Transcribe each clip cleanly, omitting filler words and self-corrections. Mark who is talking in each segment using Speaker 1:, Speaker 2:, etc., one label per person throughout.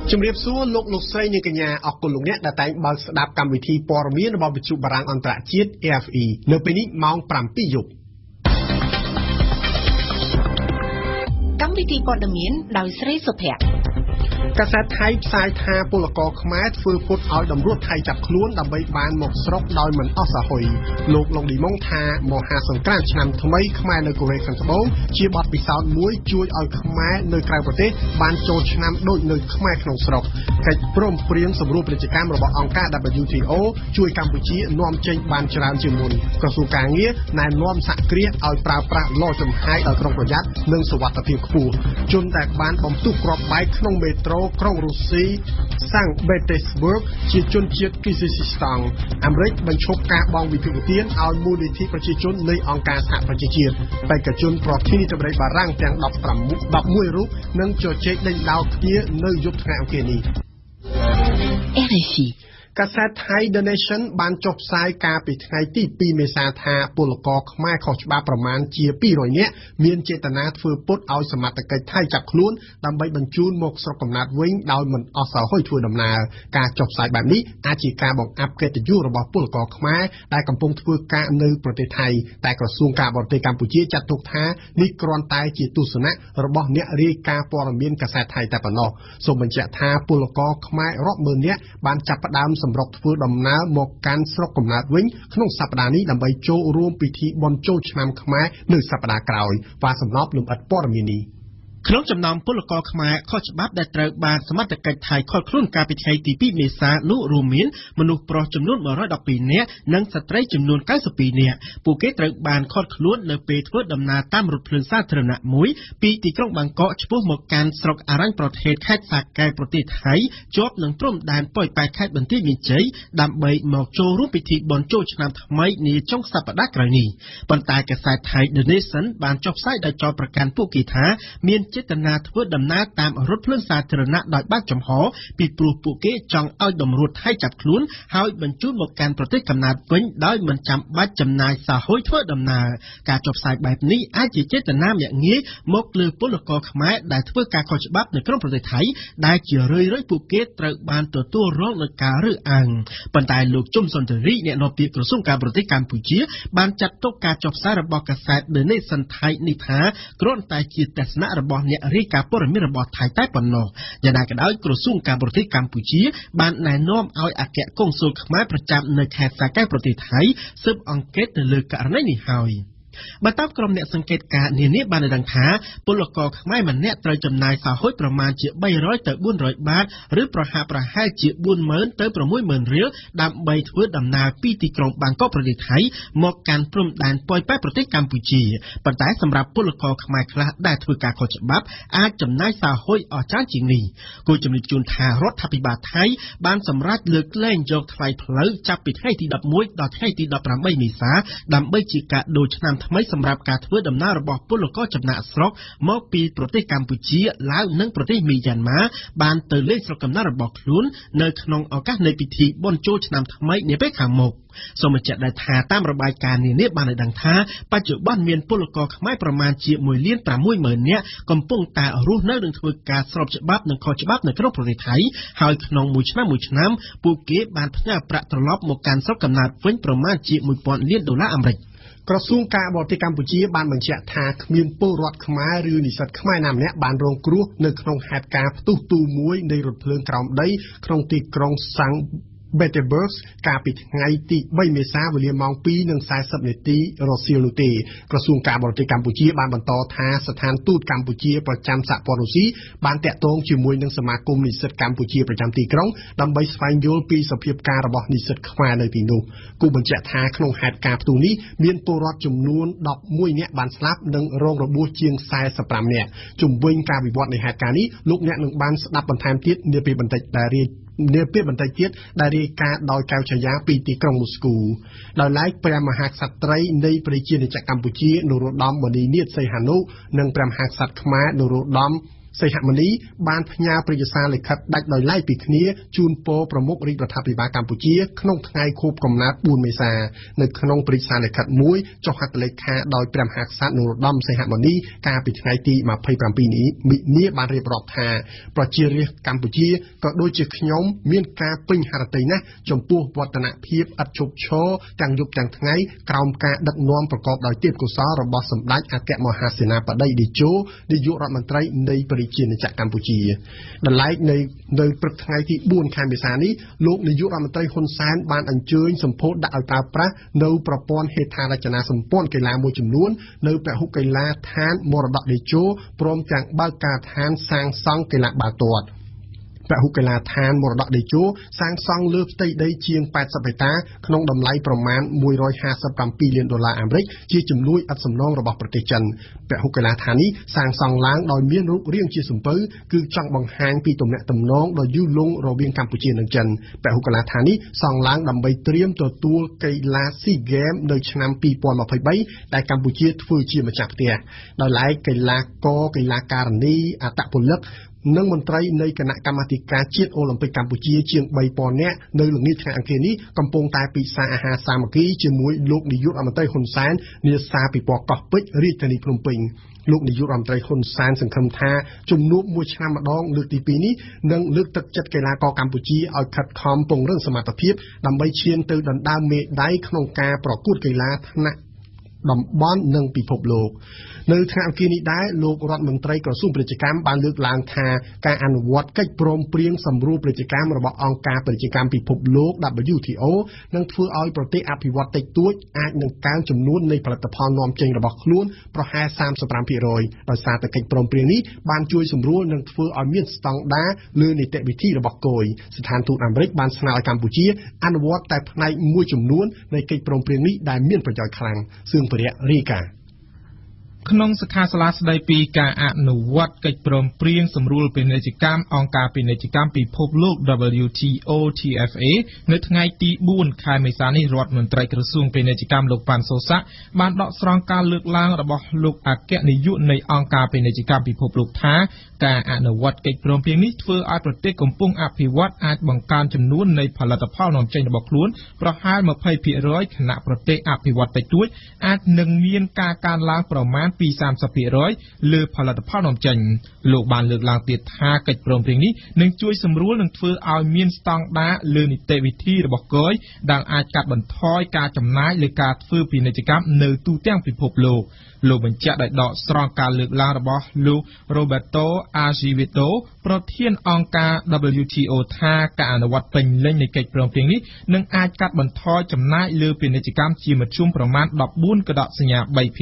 Speaker 1: ជំរាបសួរលោកស្រីនាងកញ្ញាអរគុណលោកអ្នកដែលតែងបើកស្ដាប់កម្មវិធីព័ត៌មានរបស់វិទ្យុបារាំងអន្តរជាតិ RFI នៅពេលនេះម៉ោង 7 យប់
Speaker 2: កម្មវិធីព័ត៌មានដោយស្រីសុភ័ក្រ
Speaker 1: កាសែតថៃផ្សាយថាពលករខ្មែរធ្វើពុតឲ្យតម្រួតថៃចាប់ខ្លួនដើម្បីបានមកស្រុកដោយមិនអស់សាហុយលោកឌីម៉ុងថាមហាសង្គ្រាមឆ្នាំថ្មីខ្មែរនៅកូរ៉េខាងត្បូងជាបទពិសោធន៍មួយជួយឲ្យខ្មែរនៅក្រៅប្រទេសបានចូលឆ្នាំដូចនៅខ្មែរក្នុងស្រុកកិច្ចព្រមព្រៀងសម្រួលពាណិជ្ជកម្មរបស់អង្គការ WTO ជួយកម្ពុជានាំចេញបានច្រើនជាងមុនក្រសួងការងារណែនាំសហគ្រាសឲ្យប្រើប្រាស់ឡចំហាយដោយប្រុងប្រយ័ត្ននិងសុវត្ថិភាពខ្ពស់ជនដែលបានបំទុះគ្រាប់បែកក្នុងមេត្រូក្រុងរុស្ស៊ីសាំងបេតេស្ប៊ឺកជាជនជាតិគីស៊ីស៊ីស្តង់អាមេរិកបញ្ឈប់ការបង់វិភាគទានឲ្យមូលនិធិប្រជាជននៃអង្គការសហប្រជាជាតិបេក្ខជនប្រធានាធិបតីបារាំងទាំង11រូបនឹងជជែកដេញដោលគ្នានៅយប់ថ្ងៃអង្គារនេះ
Speaker 2: RFI
Speaker 1: កាសែតថៃ The Nation បានចុះផ្សាយកាលពីថ្ងៃទី 2 មេសាថាពលករខ្មែរខុសច្បាប់ប្រមាណជា200នាក់មានចេតនាធ្វើពុតឲ្យសមត្ថកិច្ចថៃចាប់ខ្លួនដើម្បីបញ្ជូនមកស្រុកកំណើតវិញដោយមិនអស់សាហុយធ្វើដំណើរការចុះផ្សាយបែបនេះអាចជាការបង្អាប់កិត្តិយសរបស់ពលករខ្មែរដែលកំពុងធ្វើការនៅប្រទេសថៃតែក្រសួងការបរទេសកម្ពុជាចាត់ទុកថានេះគ្រាន់តែជាទស្សនៈរបស់អ្នករាយការណ៍ព័ត៌មានកាសែតថៃតែប៉ុណ្ណោះសូមបញ្ជាក់ថាពលករខ្មែររាប់ម៉ឺននាក់បានចាប់ផ្ដើមសម្រុកធ្វើដំណើរមកកាន់ស្រុកកំណើតវិញក្នុងសប្តាហ៍នេះដើម្បីចូលរួមពិធីបុណ្យចូលឆ្នាំខ្មែរនៅសប្តាហ៍ក្រោយvàសំណប់លំអិតព័ត៌មាននេះក្នុងចំណោមពលករខ្មែរខុសច្បាប់ដែលត្រូវបានសមត្ថកិច្ចថៃឃាត់ខ្លួនកាលពីថ្ងៃទី 2 មេសានោះរួមមានមនុស្សប្រុសចំនួន112នាក់និងស្ត្រីចំនួន92នាក់ពួកគេត្រូវបានឃាត់ខ្លួននៅពេលធ្វើដំណើរតាមរថភ្លើងសាធារណៈមួយពីទីក្រុងបាងកកឆ្ពោះមកកាន់ស្រុកអរញ្ញប្រទេសខេត្តសាកែវប្រទេសថៃជាប់នឹងព្រំដែនប៉ោយប៉ែតខេត្តបន្ទាយមានជ័យដើម្បីមកចូលរួមពិធីបុណ្យចូលឆ្នាំថ្មីនាចុងសប្តាហ៍ក្រោយនេះប៉ុន្តែកាសែតថៃ The Nation បានចុះផ្សាយដោយចោទប្រកាន់ពួកគេថាមានចេតនាធ្វើដំណើរតាមរថភ្លើងសាធារណៈដោយបើកចំហពីព្រោះពួកគេចង់ឲ្យតម្រួតថៃចាប់ខ្លួនហើយបញ្ជូនមកកាន់ប្រទេសកំណើតវិញដោយមិនចាំបាច់ចំណាយសាហុយធ្វើដំណើរការចុះផ្សាយបែបនេះអាចជាចេតនាមាក់ងាយមកលើពលករខ្មែរដែលធ្វើការខុសច្បាប់នៅក្នុងប្រទេសថៃដែលជារឿយៗពួកគេត្រូវបានទទួលរងនឹងការរើសអើងប៉ុន្តែលោកជុំសុនទរីអ្នកនាំពាក្យក្រសួងការបរទេសកម្ពុជាបានចាត់ទុកការចុះផ្សាយរបស់កាសែត The Nation ថៃនេះថាគ្រាន់តែជាទស្សនៈរបស់អ្នករាយការណ៍ព័ត៌មានរបស់ថៃតែប៉ុណ្ណោះយ៉ាងណាក៏ដោយក្រសួងការបរទេសកម្ពុជាបានណែនាំឲ្យអគ្គកុងស៊ុលខ្មែរប្រចាំនៅខេត្តសាកែវប្រទេសថៃស៊ើបអង្កេតទៅលើករណីនេះហើយបើតាមក្រុមអ្នកសង្កេតការណ៍នានាបានដឹងថាពលករខ្មែរម្នាក់ត្រូវចំណាយសាហុយប្រមាណជា300ទៅ400បាតឬប្រហែលជា40000ទៅ60000រៀលដើម្បីធ្វើដំណើរពីទីក្រុងបាងកកប្រទេសថៃមកកាន់ព្រំដែនប៉ោយប៉ែតប្រទេសកម្ពុជាប៉ុន្តែសម្រាប់ពលករខ្មែរខ្លះដែលធ្វើការខុសច្បាប់អាចចំណាយសាហុយអស់ច្រើនជាងនេះគួរជំរាបជូនថារដ្ឋាភិបាលថៃបានសម្រេចលើកលែងយកថ្លៃផ្លូវចាប់ពីថ្ងៃទី11ដល់ថ្ងៃទី18មេសាដើម្បីជាការដូរឆ្នាំថ្មីសម្រាប់ការធ្វើដំណើររបស់ពលករចំណាក់ស្រុកមកពីប្រទេសកម្ពុជាឡាវនិងប្រទេសមីយ៉ាន់ម៉ាបានទៅលេងស្រុកកំណើតរបស់ខ្លួននៅក្នុងឱកាសនៃពិធីបុណ្យចូលឆ្នាំថ្មីនាពេលខាងមុខសូមបញ្ជាក់ដែរថាតាមរបាយការណ៍នានាបានឲ្យដឹងថាបច្ចុប្បន្នមានពលករខ្មែរប្រមាណជា1,600,000 នាក់កំពុងតែរស់នៅនិងធ្វើការស្របច្បាប់និងខុសច្បាប់នៅក្នុងប្រទេសថៃហើយក្នុងមួយឆ្នាំពួកគេបានផ្ញើប្រាក់ត្រឡប់មកកាន់ស្រុកកំណើតវិញប្រមាណជា$1,000 លានអាមេរិកក្រសួងការបរទេសកម្ពុជាបានបញ្ជាក់ថាគ្មានពលរដ្ឋខ្មែរឬនិស្សិតខ្មែរណាម្នាក់បានរងគ្រោះនៅក្នុងហេតុការណ៍ផ្ទុះទូមួយនៃរថភ្លើងក្រោមដីក្នុងទីក្រុងសាំងបេតេប៊ឺកកាលពីថ្ងៃទី 3 មេសាវេលាម៉ោង 2:40 នាទីរសៀលនោះទេក្រសួងការបរទេសកម្ពុជាបានបន្តថាស្ថានទូតកម្ពុជាប្រចាំសហព័ន្ធរុស្ស៊ីបានតាក់ទងជាមួយនឹងសមាគមនិស្សិតកម្ពុជាប្រចាំទីក្រុងដើម្បីស្វែងយល់ពីសភាពការរបស់និស្សិតខ្មែរនៅទីនោះគូបញ្ជាក់ថាក្នុងហេតុការណ៍ផ្ទុះនេះមានពលរដ្ឋចំនួន11នាក់បានស្លាប់និងរងរបួសជាង45នាក់ជំវិញការវិវត្តនៃហេតុការណ៍នេះលោកអ្នកនឹងបានស្ដាប់បន្ថែមទៀតនាពេលបន្តិចទៀតដែលរាយការណ៍ដោយកៅឆាយាពីទីក្រុងមូស្គូដោយឡែកព្រះមហាក្សត្រីនៃប្រជាជាតិកម្ពុជានរោត្តមមុនីនាថសីហនុនិងព្រះមហាក្សត្រខ្មែរនរោត្តមសីហមុនីបានផ្ញើព្រះយសារលិខិតដាច់ដោយឡែកពីគ្នាជូនពរប្រមុខរាជរដ្ឋាភិបាលកម្ពុជាក្នុងថ្ងៃខួបកំណើត4មេសានៅក្នុងព្រះយសារលិខិតមួយចុះហត្ថលេខាដោយព្រះមហាក្សត្រនរោត្តមសីហមុនីកាលពីថ្ងៃទី27មីនាបានរៀបរាប់ថាប្រជារាស្ត្រកម្ពុជាក៏ដូចជាខ្ញុំមានការពេញហឫទ័យណាស់ចំពោះវឌ្ឍនភាពឥតឈប់ឈរទាំងយប់ទាំងថ្ងៃក្រោមការដឹកនាំប្រកបដោយទេពកោសល្យរបស់សម្ដេចអគ្គមហាសេនាបតីតេជោនាយករដ្ឋមន្ត្រីនៃប្រជាណាចក្រកម្ពុជាដែលឡែកនៅព្រឹកថ្ងៃទី4ខែមេសានេះលោកនាយករដ្ឋមន្ត្រីហ៊ុនសែនបានអញ្ជើញសម្ពោធដាក់ឲ្យប្រើប្រាស់នៅប្រព័ន្ធហេដ្ឋារចនាសម្ព័ន្ធកីឡាមួយចំនួននៅពហុកីឡាដ្ឋានមរតកតេជោព្រមទាំងបើកការដ្ឋានសាងសង់កីឡាបាល់ទាត់ពហុកីឡាដ្ឋានមរតកតេជោសាងសង់លើផ្ទៃដីជាង80ហិកតាក្នុងតម្លៃប្រមាណ$157លានអាមេរិកជាជំនួយឥតសំណងរបស់ប្រទេសចិនពហុកីឡាដ្ឋាននេះសាងសង់ឡើងដោយមានរូបរាងជាសំពៅគឺចង់បង្ហាញពីទំនាក់ទំនងដ៏យូរលង់រវាងកម្ពុជានិងចិនពហុកីឡាដ្ឋាននេះសង់ឡើងដើម្បីត្រៀមទទួលកីឡាស៊ីហ្គេមនៅឆ្នាំ2023ដែលកម្ពុជាធ្វើជាម្ចាស់ផ្ទះដោយឡែកកីឡាករកីឡាការិនីអត្តពលិកនិងមន្ត្រីនៃគណៈកម្មាធិការជាតិអូឡ িম্প ិកកម្ពុជាជាង 3000 នាក់នៅល្ងាចថ្ងៃអង្គារនេះកំពុងតែពិសាអាហារសាមគ្គីជាមួយលោកនាយករដ្ឋមន្ត្រីហ៊ុនសែននាសាពិព័រណ៍កោះពេជ្ររាជធានីភ្នំពេញលោកនាយករដ្ឋមន្ត្រីហ៊ុនសែនសង្ឃឹមថាជំនួបមួយឆ្នាំម្ដងលើកទី2នេះនឹងលើកទឹកចិត្តកីឡាករកម្ពុជាឲ្យខិតខំពង្រឹងសមត្ថភាពដើម្បីឈានទៅដណ្ដើមមេដាយក្នុងការប្រកួតកីឡាថ្នាក់តំបន់និងពិភពលោកនៅថ្ងៃអង្គារនេះដែរលោករដ្ឋមន្ត្រីក្រសួងពាណិជ្ជកម្មបានលើកឡើងថាការអនុវត្តកិច្ចព្រមព្រៀងសម្រួលពាណិជ្ជកម្មរបស់អង្គការពាណិជ្ជកម្មពិភពលោក WTO នឹងធ្វើឲ្យប្រទេសអភិវឌ្ឍតិចតួចអាចនឹងកើនចំនួននៃផលិតផលនាំចេញរបស់ខ្លួនប្រហែល 35% ដោយសារតែកិច្ចព្រមព្រៀងនេះបានជួយសម្រួលនិងធ្វើឲ្យមានស្តង់ដារលើនីតិវិធីរបស់គយស្ថានទូតអាមេរិកបានស្នើឲ្យកម្ពុជាអនុវត្តតែផ្នែកមួយចំនួននៃកិច្ចព្រមព្រៀងនេះដែលមានប្រយោជន៍ខ្លាំងសឿងពរិយរាយការណ៍
Speaker 3: ក្នុងសិក្ខាសាលាស្ដីពីការអនុវត្តកិច្ចព្រមព្រៀងសម្រួលពាណិជ្ជកម្មអង្គការពាណិជ្ជកម្មពិភពលោក WTO TFA នៅថ្ងៃទី4ខែមេសានេះរដ្ឋមន្ត្រីក្រសួងពាណិជ្ជកម្មលោកប៉ាន់សូសាក់បានដកស្រង់ការលើកឡើងរបស់លោកអគ្គនាយកនៃអង្គការពាណិជ្ជកម្មពិភពលោកថាការអនុវត្តកិច្ចព្រមព្រៀងនេះធ្វើឲ្យប្រទេសកំពុងអភិវឌ្ឍអាចបង្កើនចំនួននៃផលិតផលនាំចេញរបស់ខ្លួនប្រហែល 20% ខណៈប្រទេសអភិវឌ្ឍតិចតួចអាចនឹងមានការកើនឡើងប្រមាណពី 30% លើផលិតផលនាំចេញលោកបានលើកឡើងទៀតថាកិច្ចព្រមព្រៀងនេះនឹងជួយសម្រួលនិងធ្វើឲ្យមានស្តង់ដារលើនីតិវិធីរបស់គយដែលអាចកាត់បន្ថយការចំណាយលើការធ្វើពាណិជ្ជកម្មនៅទូទាំងពិភពលោកបញ្ជាក់ដោយដកស្រង់ការលើកឡើងរបស់លោក Roberto Azevedo ប្រធានអង្គការ WTO ថាការអនុវត្តពេញលេញនៃកិច្ចព្រមព្រៀងនេះនឹងអាចកាត់បន្ថយចំណាយលើពាណិជ្ជកម្មជាមធ្យមប្រមាណ 14 កដកសញ្ញា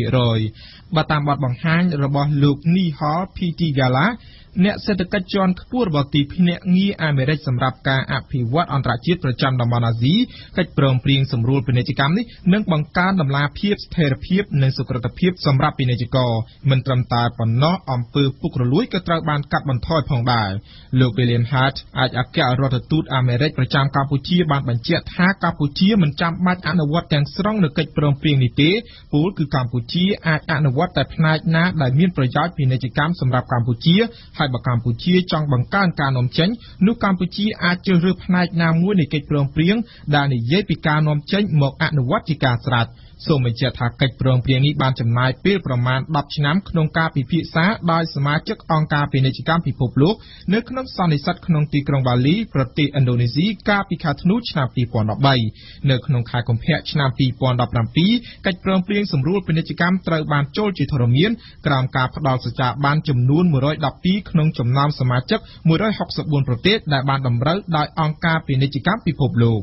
Speaker 3: 3% បើតាមបទបង្ហាញរបស់លោក Nihal Pitigala អ្នកសេដ្ឋកិច្ចជាន់ខ្ពស់របស់ទីភ្នាក់ងារអាមេរិកសម្រាប់ការអភិវឌ្ឍអន្តរជាតិប្រចាំតំបន់អាស៊ីកិច្ចព្រមព្រៀងសម្រួលពាណិជ្ជកម្មនេះនឹងបង្កើនតម្លាភាពស្ថិរភាពនិងសុក្រឹតភាពសម្រាប់ពាណិជ្ជករមិនត្រឹមតែប៉ុណ្ណោះអំពើពុករលួយក៏ត្រូវបានកាត់បន្ថយផងដែរលោក William Hart អគ្គរដ្ឋទូតអាមេរិកប្រចាំកម្ពុជាបានបញ្ជាក់ថាកម្ពុជាមិនចាំបាច់អនុវត្តទាំងស្រុងនៅកិច្ចព្រមព្រៀងនេះទេពលគឺកម្ពុជាអាចអនុវត្តតែផ្នែកណាដែលមានប្រយោជន៍ពាណិជ្ជកម្មសម្រាប់កម្ពុជាហើយបើកម្ពុជាចង់បង្កើនការនាំចេញនោះកម្ពុជាអាចជ្រើសរើសផ្នែកណាមួយនៃកិច្ចព្រមព្រៀងដែលនិយាយពីការនាំចេញមកអនុវត្តជាការស្រេចសូមបញ្ជាក់ថាកិច្ចព្រមព្រៀងនេះបានចំណាយពេលប្រមាណ10ឆ្នាំក្នុងការពិភាក្សាដោយសមាជិកអង្គការពាណិជ្ជកម្មពិភពលោកនៅក្នុងសន្និសីទក្នុងទីក្រុងបាលីប្រទេសឥណ្ឌូនេស៊ីកាលពីខែធ្នូឆ្នាំ2013នៅក្នុងខែកុម្ភៈឆ្នាំ2017កិច្ចព្រមព្រៀងសម្រួលពាណិជ្ជកម្មត្រូវបានចូលជាធរមានក្រោមការផ្ដល់សច្ចាប័នចំនួន112ក្នុងចំណោមសមាជិក164ប្រទេសដែលបានតម្រូវដោយអង្គការពាណិជ្ជកម្មពិភពលោក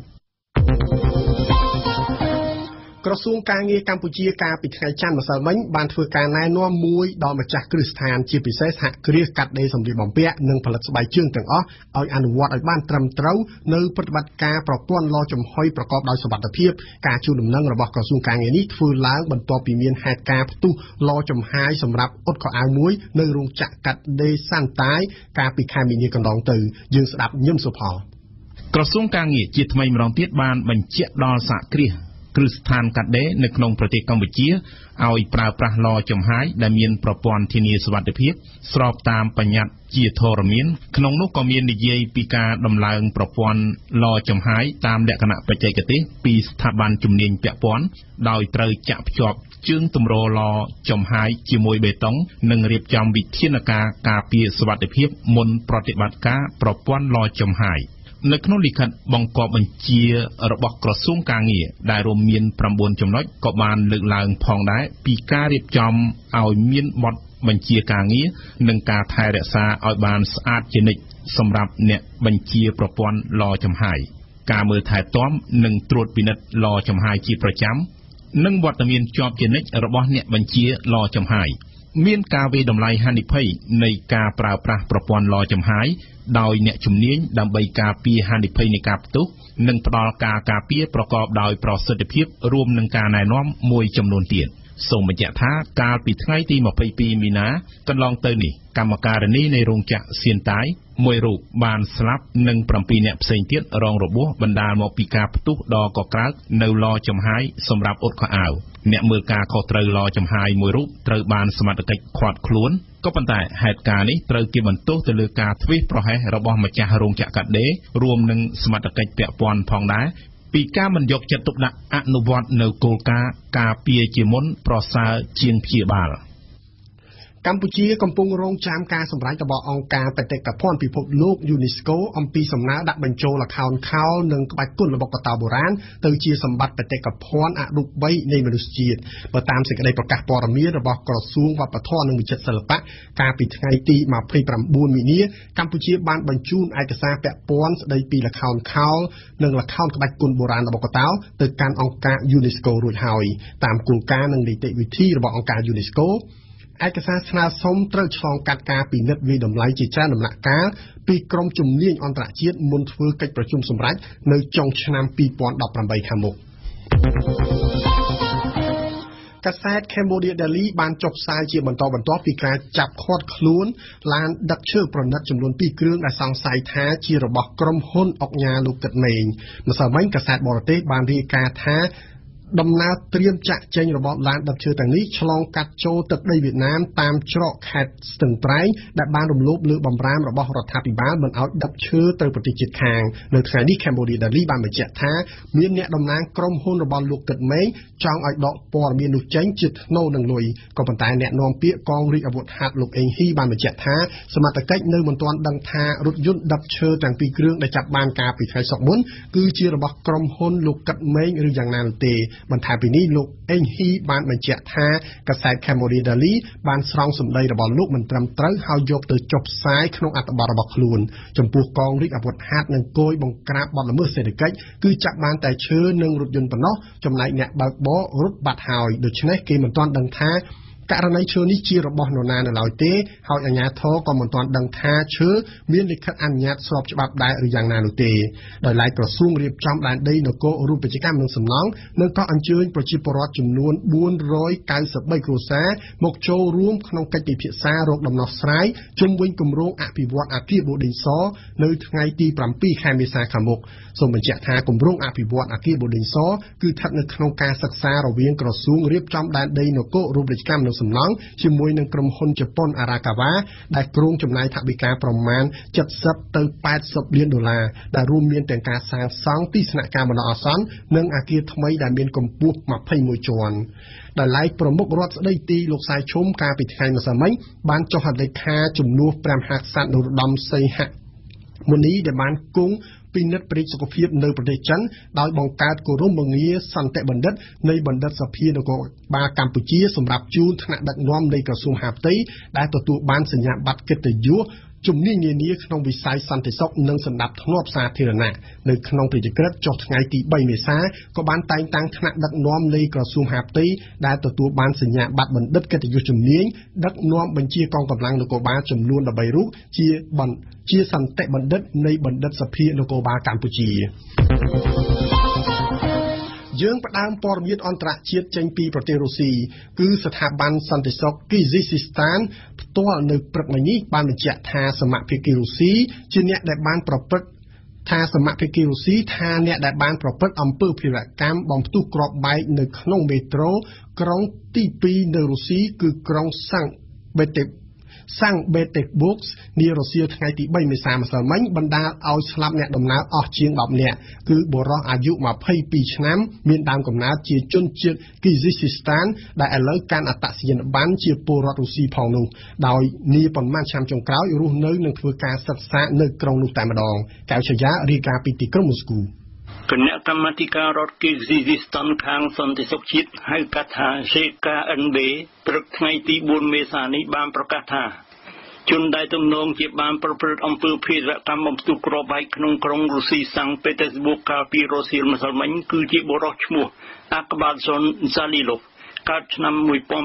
Speaker 1: ក្រសួងការងារកម្ពុជាកាលពីថ្ងៃច័ន្ទម្សិលមិញបានធ្វើការណែនាំមួយដល់ម្ចាស់គ្រឹះស្ថានជាពិសេសសហគ្រាសកាត់ដេរសម្លៀកបំពាក់និងផលិតស្បែកជើងទាំងអស់ឲ្យអនុវត្តឲ្យបានត្រឹមត្រូវនៅប្រតិបត្តិការប្រព័ន្ធឡចំហុយប្រកបដោយសុវត្ថិភាពការជូនដំណឹងរបស់ក្រសួងការងារនេះធ្វើឡើងបន្ទាប់ពីមានហេតុការណ៍ផ្ទុះឡចំហាយសម្រាប់អ៊ុតខោអាវមួយនៅរោងចក្រកាត់ដេរសាន់តាយកាលពីខែមីនាកន្លងទៅយើងស្ដាប់ញឹមសុផល
Speaker 4: ក្រសួងការងារជាថ្មីម្ដងទៀតបានបញ្ជាក់ដល់សហគ្រាសគ្រឹះស្ថានកាត់ដេរនៅក្នុងប្រទេសកម្ពុជាឲ្យប្រើប្រាស់ឡចំហាយដែលមានប្រព័ន្ធធានាសុវត្ថិភាពស្របតាមបញ្ញត្តិជាធរមានក្នុងនោះក៏មាននិយាយពីការដំឡើងប្រព័ន្ធឡចំហាយតាមលក្ខណៈបច្ចេកទេសពីស្ថាប័នជំនាញពាក់ព័ន្ធដោយត្រូវចាក់ភ្ជាប់ជើងទម្រឡចំហាយជាមួយបេតុងនិងរៀបចំវិធានការការពារសុវត្ថិភាពមុនប្រតិបត្តិការប្រព័ន្ធឡចំហាយនៅក្នុងលិខិតបង្គាប់បញ្ជារបស់ក្រសួងកាងារដែលរួមមាន9ចំណុចក៏បានលើកឡើងផងដែរពីការរៀបចំឲ្យមានបទបញ្ជាការងារនិងការថែរក្សាឲ្យបានស្អាតជានិច្ចសម្រាប់អ្នកបញ្ជាប្រព័ន្ធឡចំហាយការមើលថែទាំនិងត្រួតពិនិត្យឡចំហាយជាប្រចាំនិងវត្តមានជាប់ជានិច្ចរបស់អ្នកបញ្ជាឡចំហាយមានការវិតម្លៃហានិភ័យនៃការប្រើប្រាស់ប្រព័ន្ធឡចំហាយដោយអ្នកជំនាញដើម្បីការពារហានិភ័យនៃការផ្ទុះនិងផ្ដល់ការការពារប្រកបដោយប្រសិទ្ធភាពរួមនឹងការណែនាំមួយចំនួនទៀតសូមបញ្ជាក់ថាកាលពីថ្ងៃទី22មីនាកន្លងទៅនេះកម្មការិនីនៃរោងចក្រសៀនតាយមួយរូបបានស្លាប់និង7អ្នកផ្សេងទៀតរងរបួសបណ្ដាលមកពីការផ្ទុះដ៏កក្រើកនៅឡចំហាយសម្រាប់អ៊ុតខោអាវអ្នកមើលការខុសត្រូវឡចំហាយមួយរូបត្រូវបានសមត្ថកិច្ចឃាត់ខ្លួនក៏ប៉ុន្តែហេតុការណ៍នេះត្រូវគេបន្ទោសទៅលើការធ្វេសប្រហែសរបស់ម្ចាស់រោងចក្រកាត់ដេររួមនឹងសមត្ថកិច្ចពាក់ព័ន្ធផងដែរពីការមិនយកចិត្តទុកដាក់អនុវត្តនៅគោលការណ៍ការពារជាមុនប្រសើរជាងព្យាបាល
Speaker 1: កម្ពុជាកំពុងរងចាំការសម្រេចរបស់អង្គការបេតិកភណ្ឌពិភពលោក UNESCO អំពីសំណើដាក់បញ្ចូលល្ខោនខោលនិងក្បាច់គុនរបស់កតោបុរាណទៅជាសម្បត្តិបេតិកភណ្ឌអរូបីនៃមនុស្សជាតិបើតាមសេចក្តីប្រកាសព័ត៌មានរបស់ក្រសួងវប្បធម៌និងវិចិត្រសិល្បៈកាលពីថ្ងៃទី29មីនាកម្ពុជាបានបញ្ជូនឯកសារពាក់ព័ន្ធស្តីពីល្ខោនខោលនិងល្ខោនក្បាច់គុនបុរាណរបស់កតោទៅកាន់អង្គការ UNESCO រួចហើយតាមគោលការណ៍និងនីតិវិធីរបស់អង្គការ UNESCOឯកសារស្នើសុំត្រូវឆ្លងកាត់ការពិនិត្យវិតម្លៃជាច្រើនដំណាក់កាលពីក្រុមជំនាញអន្តរជាតិមុនធ្វើកិច្ចប្រជុំសម្រាប់នៅចុងឆ្នាំ2018ខាងមុខកាសែត Cambodia Daily បានចុះផ្សាយជាបន្តបន្ទាប់ពីការចាប់ឃាត់ខ្លួនឡានដឹកឈើប្រណិតចំនួន2គ្រឿងដែលសង្ស័យថាជារបស់ក្រុមហ៊ុនអុកញ៉ាលោកកឹតមេងម្សិលមិញកាសែតបរទេសបានរាយការណ៍ថាដំណើរត្រៀមចាក់ចេញរបស់ឡានដឹកឈើទាំងនេះឆ្លងកាត់ចូលទឹកដីវៀតណាមតាមច្រកខេត្តស្ទឹងត្រែងដែលបានរំលោភលើបំរាមរបស់រដ្ឋាភិបាលមិនឲ្យដឹកឈើទៅប្រទេសជិតខាងនៅថ្ងៃនេះ Cambodia Daily បានបញ្ជាក់ថាមានអ្នកតំណាងក្រុមហ៊ុនរបស់លោកកឹតមេងចង់ឲ្យដកព័ត៌មាននោះចេញជាថ្នូរនឹងលុយក៏ប៉ុន្តែអ្នកនាំពាក្យកងរាជអាវុធហត្ថលោកអេងហ៊ីបានបញ្ជាក់ថាសមត្ថកិច្ចនៅមិនទាន់ដឹងថារថយន្តដឹកឈើទាំងពីរគ្រឿងដែលចាប់បានកាលពីថ្ងៃសុក្រមុនគឺជារបស់ក្រុមហ៊ុនលោកកឹតមេងឬយ៉ាងណានោះទេបន្ថែមពីនេះលោកអេងហ៊ីបានបញ្ជាក់ថាកាសែត Cambodia Daily បានស្រង់សម្ដីរបស់លោកមិនត្រឹមត្រូវហើយយកទៅចុះផ្សាយក្នុងអត្ថបទរបស់ខ្លួនចំពោះកងរាជអាវុធហត្ថនិងគយបង្ក្រាបបទល្មើសសេដ្ឋកិច្ចគឺចាក់បានតែឈើនិងរថយន្តប៉ុណ្ណោះចំណែកអ្នកបើកបររត់បាត់ហើយដូច្នេះគេមិនទាន់ដឹងថាករណីឈើនេះជារបស់នរណានៅឡើយទេហើយអាជ្ញាធរក៏មិនទាន់ដឹងថាឈើមានលិខិតអនុញ្ញាតស្របច្បាប់ដែរឬយ៉ាងណានោះទេដោយឡែកក្រសួងរៀបចំដែនដីនគររូបនីយកម្មនិងសំណង់នឹងក៏អញ្ជើញប្រជាពលរដ្ឋចំនួន493គ្រួសារមកចូលរួមក្នុងកិច្ចពិភាក្សារោគដំណោះស្រាយជុំវិញគម្រោងអភិវឌ្ឍអគារបូឌីងសនៅថ្ងៃទី7ខែមេសាខាងមុខសូមបញ្ជាក់ថាគម្រោងអភិវឌ្ឍអគារបូឌីងសគឺស្ថិតនៅក្នុងការសិក្សារវាងក្រសួងរៀបចំដែនដីនគររូបនីយកម្មសំណង់ជាមួយនឹងក្រុមហ៊ុនជប៉ុនអារ៉ាកាវ៉ាដែលគ្រោងចំណាយថវិកាប្រមាណ70ទៅ80លានដុល្លារដែលរួមមានទាំងការសាងសង់ទីស្នាក់ការបណ្ដោះអាសន្ននិងអគារថ្មីដែលមានកម្ពស់21ជាន់ដែលឡែកប្រមុខរដ្ឋស្ដីទីលោកសៃឈុំកាលពីថ្ងៃម្សិលមិញបានចុះហត្ថលេខាជំនួសព្រះមហាក្សត្រនរោត្តមសីហមុនីដែលបានគង់ពិនិត្យព្រឹត្តិសុខភាពនៅប្រទេសចិនដោយបង្កើតគោរមងារសន្តិបណ្ឌិតនៃបណ្ឌិតសភានគរបាលកម្ពុជាសម្រាប់ជូនថ្នាក់ដឹកនាំនៃក្រសួងមហាផ្ទៃដែលទទួលបានសញ្ញាបត្រកិត្តិយសជំនាញនានាក្នុងវិស័យសន្តិសុខនិងសណ្ដាប់ធ្នាប់សាធារណៈនៅក្នុងព្រះរាជក្រឹត្យចុះថ្ងៃទី3មេសាក៏បានតែងតាំងថ្នាក់ដឹកនាំនៃក្រសួងមហាផ្ទៃដែលទទួលបានសញ្ញាបត្របណ្ឌិតកិត្តិយសជំនាញដឹកនាំបញ្ជាកងកម្លាំងនគរបាលចំនួន13រូបជាសន្តិបណ្ឌិតនៃបណ្ឌិតសភានគរបាលកម្ពុជាយើងផ្ដើមព័ត៌មានអន្តរជាតិចេញពីប្រទេសរុស្ស៊ីគឺស្ថាប័នសន្តិសុខគីហ្ស៊ីស៊ីស្ថានផ្ទាល់នៅព្រឹកមិញនេះបានបញ្ជាក់ថាសមត្ថកិច្ចរុស្ស៊ីជាអ្នកដែលបានប្រព្រឹត្តថាសមត្ថកិច្ចរុស្ស៊ីថាអ្នកដែលបានប្រព្រឹត្តអំពើភេរវកម្មបំផ្ទុះគ្រាប់បែកនៅក្នុងមេត្រូក្រុងទី2នៅរុស្ស៊ីគឺក្រុងសាំងបេតេកបូកនារុស្ស៊ីថ្ងៃទី3មេសាម្សិលមិញបណ្ដាលឲ្យស្លាប់អ្នកដំណើរអស់ជាង10នាក់គឺបុរសអាយុ22ឆ្នាំមានដើមកំណើតជាជនជាតិគីហ្ស៊ីស្ថានដែលឥឡូវកាន់អត្តសញ្ញាណប័ណ្ណជាពលរដ្ឋរុស្ស៊ីផងនោះដោយនាប៉ុន្មានឆ្នាំចុងក្រោយរស់នៅនិងធ្វើការសិក្សានៅក្រុងនោះតែម្ដងកៅឆយារាយការណ៍ពីទីក្រុងមូស្គូ
Speaker 5: គណៈកម្មាធិការរដ្ឋគីហ្ស៊ីស្ថានខាងសន្តិសុខជាតិហៅកាត់ថា CKNB ព្រឹកថ្ងៃទី4មេសានេះបានប្រកាសថាជនដែលទំនងជាបានប្រព្រឹត្តអំពើភេរវកម្មបំផ្ទុះគ្រាប់បែកក្នុងក្រុងរុស្ស៊ីសាំងពេតេស្ប៊ូកកាលពីរសៀលម្សិលមិញគឺជាបុរសឈ្មោះអាក្បាសុនហ្សាលីឡូវកើតឆ្នាំ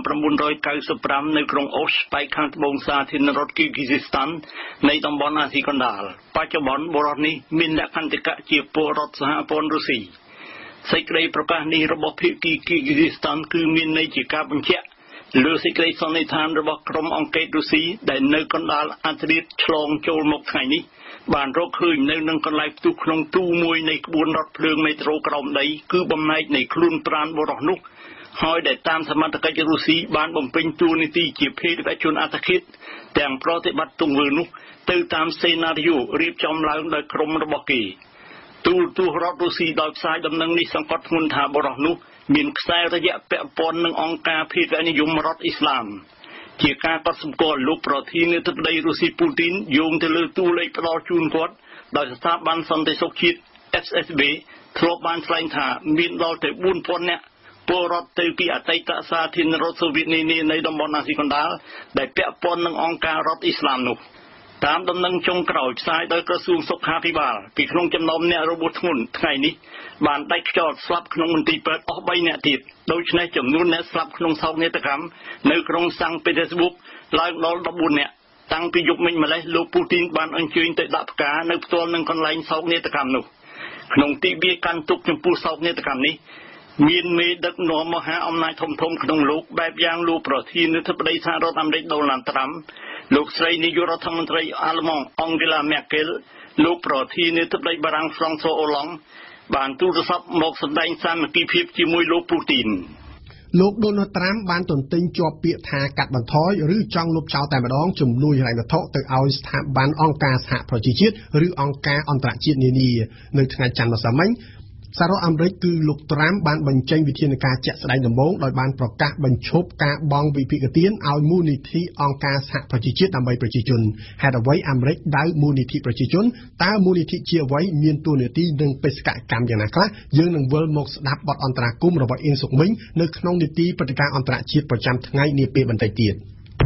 Speaker 5: 1995នៅក្រុងអូសប៉ែកខាងត្បូងសាធារណរដ្ឋគីហ្ស៊ីស្ថាននៃតំបន់អាស៊ីកណ្ដាលបច្ចុប្បន្នបុរសនេះមានលក្ខន្តិកៈជាពលរដ្ឋសហព័ន្ធរុស្ស៊ីសេចក្តីប្រកាសនេះរបស់ភាគីគីហ្ស៊ីស្ថានគឺមានន័យជាការបញ្ជាក់លើសេចក្តីសន្និដ្ឋានរបស់ក្រុមអង្គការរុស្ស៊ីដែលនៅកណ្ដាលអធិរាជឆ្លងចូលមកថ្ងៃនេះបានរកឃើញនៅនឹងកន្លែងផ្ទុះក្នុងទូមួយនៃក្បួនរថភ្លើងមេត្រូក្រោមដីគឺបំណែកនៃខ្លួនប្រាណបុរសនោះហើយដែលតាមសមត្ថកិច្ចរុស្ស៊ីបានបំពេញតួនាទីជាភេរវជនអត្តឃាតទាំងប្រតិបត្តិទង្វើនោះទៅតាមសេណារីយ៉ូរៀបចំឡើងដោយក្រុមរបស់គេទូលទស្សន៍រដ្ឋរុស្ស៊ីដោយផ្សាយដំណឹងនេះសង្កត់ធ្ងន់ថាបុរសនោះមានខ្សែរយៈពាក់ព័ន្ធនឹងអង្គការភេរវនិយមរដ្ឋអ៊ីស្លាមជាការកត់សម្គាល់លោកប្រធានាធិបតីរុស្ស៊ីពូទីនយោងទៅលើតួលេខផ្ដល់ជូនគាត់ដោយស្ថាប័នសន្តិសុខជាតិ FSB ធ្លាប់បានថ្លែងថាមានដល់ទៅ 4,000 នាក់ពលរដ្ឋទៅពីអតីតសាធារណរដ្ឋសូវៀតនានានៃតំបន់អាស៊ីកណ្ដាលដែលពាក់ព័ន្ធនឹងអង្គការរដ្ឋអ៊ីស្លាមនោះតាមដំណឹងចុងក្រោយផ្សាយដោយក្រសួងសុខាភិបាលពីក្នុងចំណោមអ្នករបួសធ្ងន់ថ្ងៃនេះបានដាច់ខ្យល់ស្លាប់ក្នុងមន្ទីរពេទ្យអស់3នាក់ទៀតដូច្នេះចំនួនអ្នកស្លាប់ក្នុងសោកនាដកម្មនៅក្រុងសាំងពេតេស្ប៊ូកឡើងដល់14នាក់តាំងពីយប់មិញម្លេះលោកពូទីនបានអញ្ជើញទៅដាក់ផ្កានៅផ្ទាល់នឹងកន្លែងសោកនាដកម្មនោះក្នុងទីវាកាន់ទុកចំពោះសោកនាដកម្មនេះមានមេដឹកនាំមហាអំណាចធំៗក្នុងលោកបែបយ៉ាងលោកប្រធានាធិបតីសហរដ្ឋអាមេរិកដូណាល់ត្រាំលោកស្រីនាយករដ្ឋមន្ត្រីអាល្លឺម៉ង់អង់ហ្គេឡាមែកែលលោកប្រធានាធិបតីបារាំងហ្វ្រង់សូអូឡង់បានទូរស័ព្ទមកសម្ដែងសាមគ្គីភាពជាមួយលោកពូទីន
Speaker 1: លោកដូណាល់ត្រាំបានទន្ទិញជាប់ពាក្យថាកាត់បន្ថយឬចង់លុបចោលតែម្ដងជំនួយហិរញ្ញវត្ថុទៅឲ្យស្ថាប័នអង្គការសហប្រជាជាតិឬអង្គការអន្តរជាតិនានានៅថ្ងៃច័ន្ទម្សិលមិញសហរដ្ឋអាមេរិកគឺលោកត្រាំបានបញ្ចេញវិធានការជាក់ស្ដែងដំបូងដោយបានប្រកាសបញ្ឈប់ការបង់វិភាគទានឲ្យមូលនិធិអង្គការសហប្រជាជាតិដើម្បីប្រជាជនហេតុអ្វីអាមេរិកដៅមូលនិធិប្រជាជនតើមូលនិធិជាអ្វីមានតួនាទីនិងបេសកកម្មយ៉ាងណាខ្លះយើងនឹងវិលមកស្ដាប់បទអន្តរាគមន៍របស់អៀងសុកមិញនៅក្នុងនីតិព្រឹត្តិការណ៍អន្តរជាតិប្រចាំថ្ងៃនាពេលបន្តិចទៀត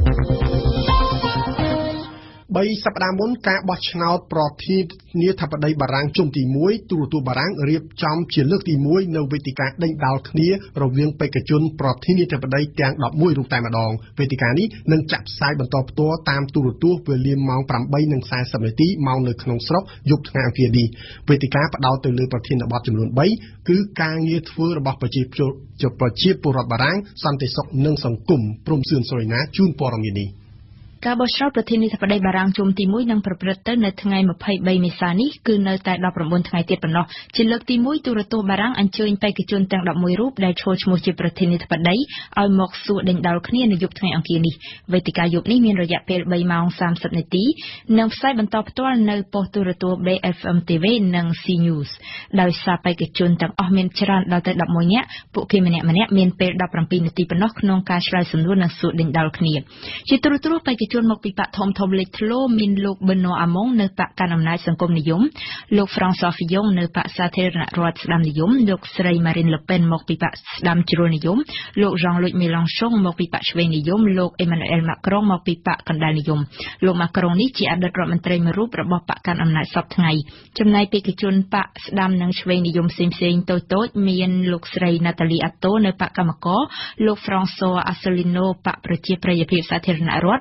Speaker 1: 3សប្តាហ៍មុនការបោះឆ្នោតប្រធានាធិបតីបារាំងជុំទី1ទូរទស្សន៍បារាំងរៀបចំជាលើកទី1នៅវេទិកាដេញដោលគ្នារវាងបេក្ខជនប្រធានាធិបតីទាំង11រូបតែម្ដងវេទិកានេះនឹងចាក់ផ្សាយបន្តផ្ទាល់តាមទូរទស្សន៍វេលាម៉ោង 8:40 នាទីម៉ោងនៅក្នុងស្រុកយប់ថ្ងៃអង្គារនេះវេទិកាផ្ដោតទៅលើប្រធានបទចំនួន3គឺការងារធ្វើរបស់ប្រជាពលរដ្ឋបារាំងសន្តិសុខនិងសង្គមព្រំសឿនសូរីណាជូនព័ត៌មាននេះ
Speaker 6: ការបោះឆ្នោតប្រធានាធិបតីបារាំងជុំទី1នឹងប្រព្រឹត្តទៅនៅថ្ងៃ23មេសានេះគឺនៅតែ19ថ្ងៃទៀតប៉ុណ្ណោះជាលើកទី1ទូរទស្សន៍បារាំងអញ្ជើញបេក្ខជនទាំង11រូបដែលចូលឈ្មោះជាប្រធានាធិបតីឲ្យមកសួរដេញដោលគ្នានៅយប់ថ្ងៃអង្គារនេះវេទិកាយប់នេះមានរយៈពេល3ម៉ោង30នាទីនិងផ្សាយបន្តផ្ទាល់នៅប៉ុស្តិ៍ទូរទស្សន៍ BFM TV និង C News ដោយសារបេក្ខជនទាំងអស់មានច្រើនដល់ទៅ11នាក់ពួកគេម្នាក់ៗមានពេល17នាទីប៉ុណ្ណោះក្នុងការឆ្លើយសំណួរនិងសួរដេញដោលគ្នាជាទូរទស្សន៍បេក្ខជនមកពីបកធំលេចធ្លោមានលោកប៊ឺណូអាម៉ុងនៅបកកាន់អំណាចសង្គមនិយមលោកហ្វ្រង់សហ្វីយ៉ុងនៅបកសាធារណរដ្ឋស្ដាំនិយមលោកស្រីម៉ារីនលឺប៉ិនមកពីបកស្ដាំជ្រុលនិយមលោកហ្សង់លុចមេឡង់សុងមកពីបកឆ្វេងនិយមលោកអេម៉ានូអែលម៉ាក្រុងមកពីបកកណ្ដាលនិយមលោកម៉ាក្រុងនេះជាអតីតរដ្ឋមន្ត្រីមួយរូបរបស់បកកាន់អំណាចសពថ្ងៃចំណែកបេក្ខជនបកស្ដាំនិងឆ្វេងនិយមផ្សេងៗតូចៗមានលោកស្រីណាតាលីអាតូនៅបកកម្មករលោកហ្វ្រង់សូអាសូលីណូបកប្រជាប្រិយភាពសាធារណរដ្ឋលោក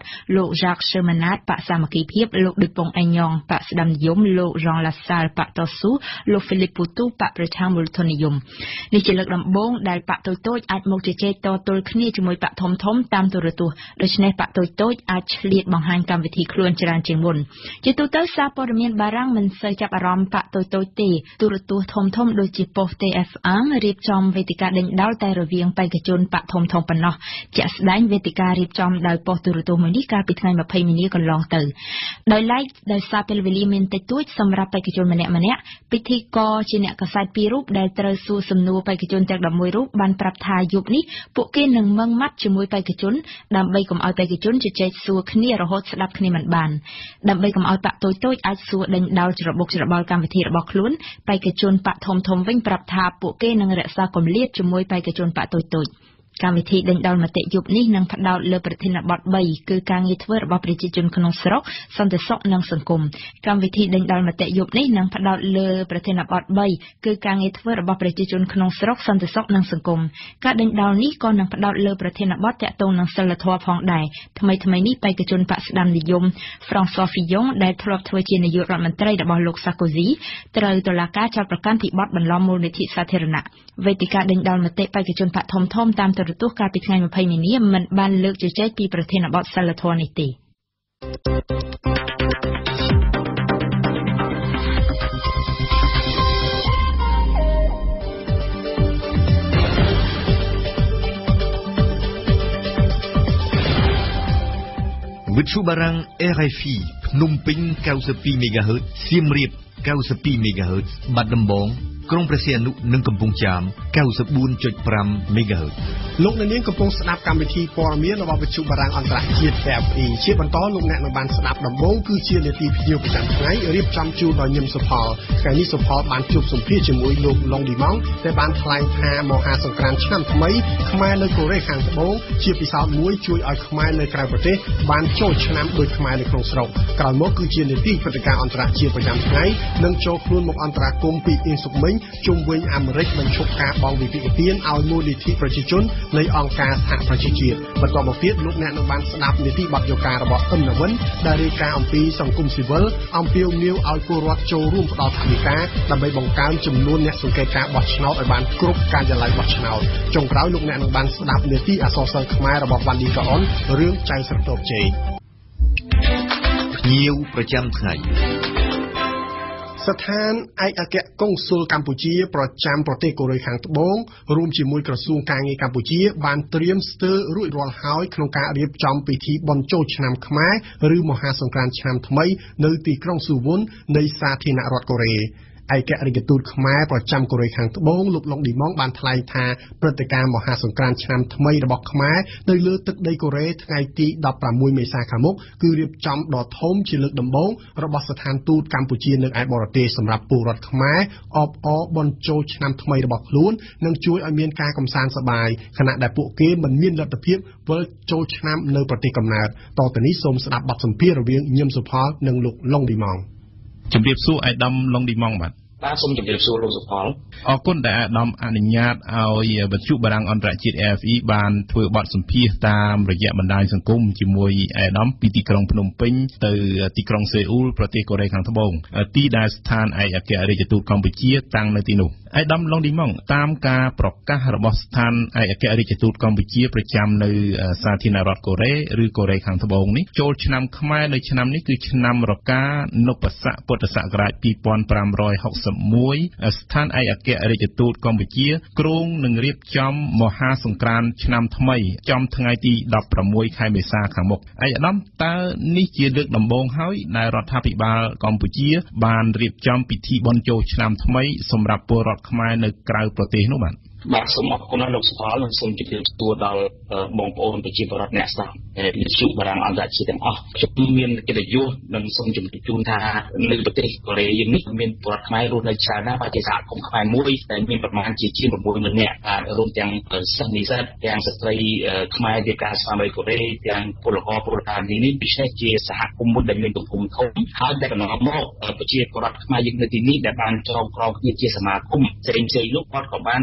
Speaker 6: លោក Jacques Cheminade បកសាមគ្គីភាពលោក Dupont Aignan បកស្ដាំនិយមលោក Jean Lassalle បកតស៊ូលោក Philippe Poutou បកប្រឆាំងមូលធននិយមនេះជាលើកដំបូងដែលបកតូចៗអាចមកជជែកតទល់គ្នាជាមួយបកធំៗតាមទូរទស្សន៍ដូច្នេះបកតូចៗអាចឆ្លៀតបង្ហាញកម្មវិធីខ្លួនច្រើនជាងមុនជាទូទៅសារព័ត៌មានបារាំងមិនសូវចាប់អារម្មណ៍បកតូចៗទេទូរទស្សន៍ធំៗដូចជា Post TF1 រៀបចំវេទិកាដេញដោលតែរវាងបេក្ខជនបកធំៗប៉ុណ្ណោះជាក់ស្ដែងវេទិការៀបចំដោយប៉ុស្តិ៍ទូរទស្សន៍មួយនេះកាលពីថ្ងៃ20មីនាកន្លងទៅដោយឡែកដោយសារពេលវេលាមានតិចតួចសម្រាប់បេក្ខជនម្នាក់ៗពិធីករជាអ្នកកាសែត2រូបដែលត្រូវសួរសំណួរបេក្ខជនទាំង11រូបបានប្រាប់ថាយប់នេះពួកគេនឹងម៉ឺងម៉ាត់ជាមួយបេក្ខជនដើម្បីកុំឲ្យបេក្ខជនជជែកសួរគ្នារហូតស្ដាប់គ្នាមិនបានដើម្បីកុំឲ្យបកតូចៗអាចសួរដេញដោលច្របូកច្របល់កម្មវិធីរបស់ខ្លួនបេក្ខជនបកធំៗវិញប្រាប់ថាពួកគេនឹងរក្សាគម្លាតជាមួយបេក្ខជនបកតូចៗកម្មវិធីដេញដោលមតិយប់នេះនឹងផ្ដោតលើប្រធានបទ3គឺការងារធ្វើរបស់ប្រជាជនក្នុងស្រុកសន្តិសុខនិងសង្គមកម្មវិធីដេញដោលមតិយប់នេះនឹងផ្ដោតលើប្រធានបទ3គឺការងារធ្វើរបស់ប្រជាជនក្នុងស្រុកសន្តិសុខនិងសង្គមការដេញដោលនេះក៏នឹងផ្ដោតលើប្រធានបទទាក់ទងនឹងសិលធម៌ផងដែរថ្មីនេះបេក្ខជនបកស្ដាំនិយម François Fillon ដែលធ្លាប់ធ្វើជានាយករដ្ឋមន្ត្រីរបស់លោក Sarkozy ត្រូវតុលាការចោទប្រកាន់ពីបទបន្លំមូលនិធិសាធារណៈវេទិកាដេញដោលមតិបេក្ខជនបកធំៗតាមទូរទស្សន៍កាលពីថ្ងៃ20មីនាមិនបានលើកជជែកពីប្រធានបទសិលធម៌នេះទេ
Speaker 7: វិទ្យុបារាំង RFI ភ្នំពេញ92 MHz សៀមរាប92 MHz បាត់ដំបងក្រុងព្រះសីហនុនិងកំពង់ចាម 94.5 MHz
Speaker 1: លោកអ្នកនាងកំពុងស្ដាប់កម្មវិធីព័ត៌មានរបស់វិទ្យុបារាំងអន្តរជាតិ RFI ជាបន្តលោកអ្នកនឹងបានស្ដាប់ដំបូងគឺជានាទីភ្ជាប់ប្រចាំថ្ងៃរៀបចំជូនដោយញឹមសុផលថ្ងៃនេះសុផលបានជួបសម្ភាសជាមួយលោកឡុងឌីម៉ង់ដែលបានថ្លែងថាមហាសង្គ្រាមឆ្នាំថ្មីខ្មែរនៅកូរ៉េខាងត្បូងជាពិសោធន៍មួយជួយឲ្យខ្មែរនៅក្រៅប្រទេសបានចូលឆ្នាំដូចខ្មែរនៅក្នុងស្រុកក្រោយមកគឺជានាទីព្រឹត្តិការណ៍អន្តរជាតិប្រចាំថ្ងៃនឹងចូលខ្លួនមកអន្តរាគមន៍ពីអ៊ីនសុកមិញជុំវិញអាមេរិកបញ្ឈប់ការបង់វិភាគទានឲ្យមូលនិធិប្រជាជននៃអង្គការសហប្រជាជាតិបន្តមកទៀតលោកអ្នកនឹងបានស្ដាប់នីតិបទយការបស់អឹមណាវិនដែលរាយការណ៍អំពីសង្គមស៊ីវិលអំពាវនាវឲ្យពលរដ្ឋចូលរួមផ្ដល់ថវិកាដើម្បីបង្កើនចំនួនអ្នកសង្កេតការបោះឆ្នោតឲ្យបានគ្រប់ការិយាល័យបោះឆ្នោតចុងក្រោយលោកអ្នកនឹងបានស្ដាប់នីតិអក្សរសិល្ប៍ខ្មែររបស់វ៉ាន់ឌីកាអុនរឿងចៅស្រទប់ជ័យ
Speaker 7: ភ្ញៀវប្រចាំថ្ងៃ
Speaker 1: ស្ថានឯកអគ្គកុងស៊ុលកម្ពុជាប្រចាំប្រទេសកូរ៉េខាងត្បូងរួមជាមួយក្រសួងការងារកម្ពុជាបានត្រៀមស្ទើររួចរាល់ហើយក្នុងការរៀបចំពិធីបុណ្យចូលឆ្នាំខ្មែរឬមហាសង្គ្រាន្តឆ្នាំថ្មីនៅទីក្រុងស៊ូវុននៃសាធារណរដ្ឋកូរ៉េឯករាជ្យទូតខ្មែរប្រចាំកូរ៉េខាងត្បូងលោកឡុងឌីម៉ង់បានថ្លែងថាព្រឹត្តិការណ៍មហាសង្គ្រាន្តឆ្នាំថ្មីរបស់ខ្មែរនៅលើទឹកដីកូរ៉េថ្ងៃទី16មេសាខាងមុខគឺរៀបចំដ៏ធំជាលើកដំបូងរបស់ស្ថានទូតកម្ពុជានៅឯបរទេសសម្រាប់ពលរដ្ឋខ្មែរអបអរបុណ្យចូលឆ្នាំថ្មីរបស់ខ្លួននិងជួយឲ្យមានការកម្សាន្តសប្បាយខណៈដែលពួកគេមិនមានលទ្ធភាពវិលចូលឆ្នាំនៅប្រទេសកំណើតតទៅនេះសូមស្ដាប់បទសម្ភាសន៍រវាងញឹមសុផលនិងលោកឡុងឌីម៉ង់
Speaker 4: ជំរាបសួរអាយដាមឡុងឌីម៉ង់បាទ
Speaker 8: សូមជម្រាបសួរលោកសុផល
Speaker 4: អរគុណដែលអាដាមអនុញ្ញាតឲ្យវិទ្យុបារាំងអន្តរជាតិ RFI បានធ្វើបទសម្ភាសន៍តាមរយៈបណ្ដាញសង្គមជាមួយអាដាមពីទីក្រុងភ្នំពេញទៅទីក្រុងសេអ៊ូលប្រទេសកូរ៉េខាងត្បូងទីដែលស្ថានឯកអគ្គរដ្ឋទូតកម្ពុជាតាំងនៅទីនោះអាដាមឡុងឌីម៉ង់តាមការប្រកាសរបស់ស្ថានឯកអគ្គរដ្ឋទូតកម្ពុជាប្រចាំនៅសាធារណរដ្ឋកូរ៉េឬកូរ៉េខាងត្បូងនេះចូលឆ្នាំខ្មែរនៅឆ្នាំនេះគឺឆ្នាំរកានពស័កពុទ្ធសករាជ2561ស្ថានឯកអគ្គរដ្ឋទូតកម្ពុជាគ្រោងនឹងរៀបចំមហាសង្គ្រាន្តឆ្នាំថ្មីចំថ្ងៃទី16ខែមេសាខាងមុខអាដាមតើនេះជាលើកដំបូងហើយដែលរដ្ឋាភិបាលកម្ពុជាបានរៀបចំពិធីបុណ្យចូលឆ្នាំថ្មីសម្រាប់ពលរដ្ឋខ្មែរនៅក្រៅប្រទេសនោះបាទ
Speaker 8: បាទសូមអរគុណលោកសុផលនិងសូមជម្រាបសួរដល់បងប្អូនប្រជាពលរដ្ឋអ្នកស្ដាប់វិទ្យុបារាំងអន្តរជាតិទាំងអស់ខ្ញុំមានកិត្តិយសនិងសូមជម្រាបជូនថានៅប្រទេសកូរ៉េយើងនេះមានពលរដ្ឋខ្មែររស់នៅច្រើនណាស់បាទជាសហគមន៍ខ្មែរមួយដែលមានប្រមាណជាជាង 60000 នាក់រួមទាំងសិស្សនិស្សិតទាំងស្ត្រីខ្មែររៀបការស្វាមីកូរ៉េទាំងពលករពលរដ្ឋនេះពិសេសជាសហគមន៍មួយដែលមានទំហំធំហើយដែលកន្លងមកប្រជាពលរដ្ឋខ្មែរយើងនៅទីនេះដែលបានចងក្រងគ្នាជាសមាគមផ្សេងៗនោះគាត់ក៏បានរៀបចំ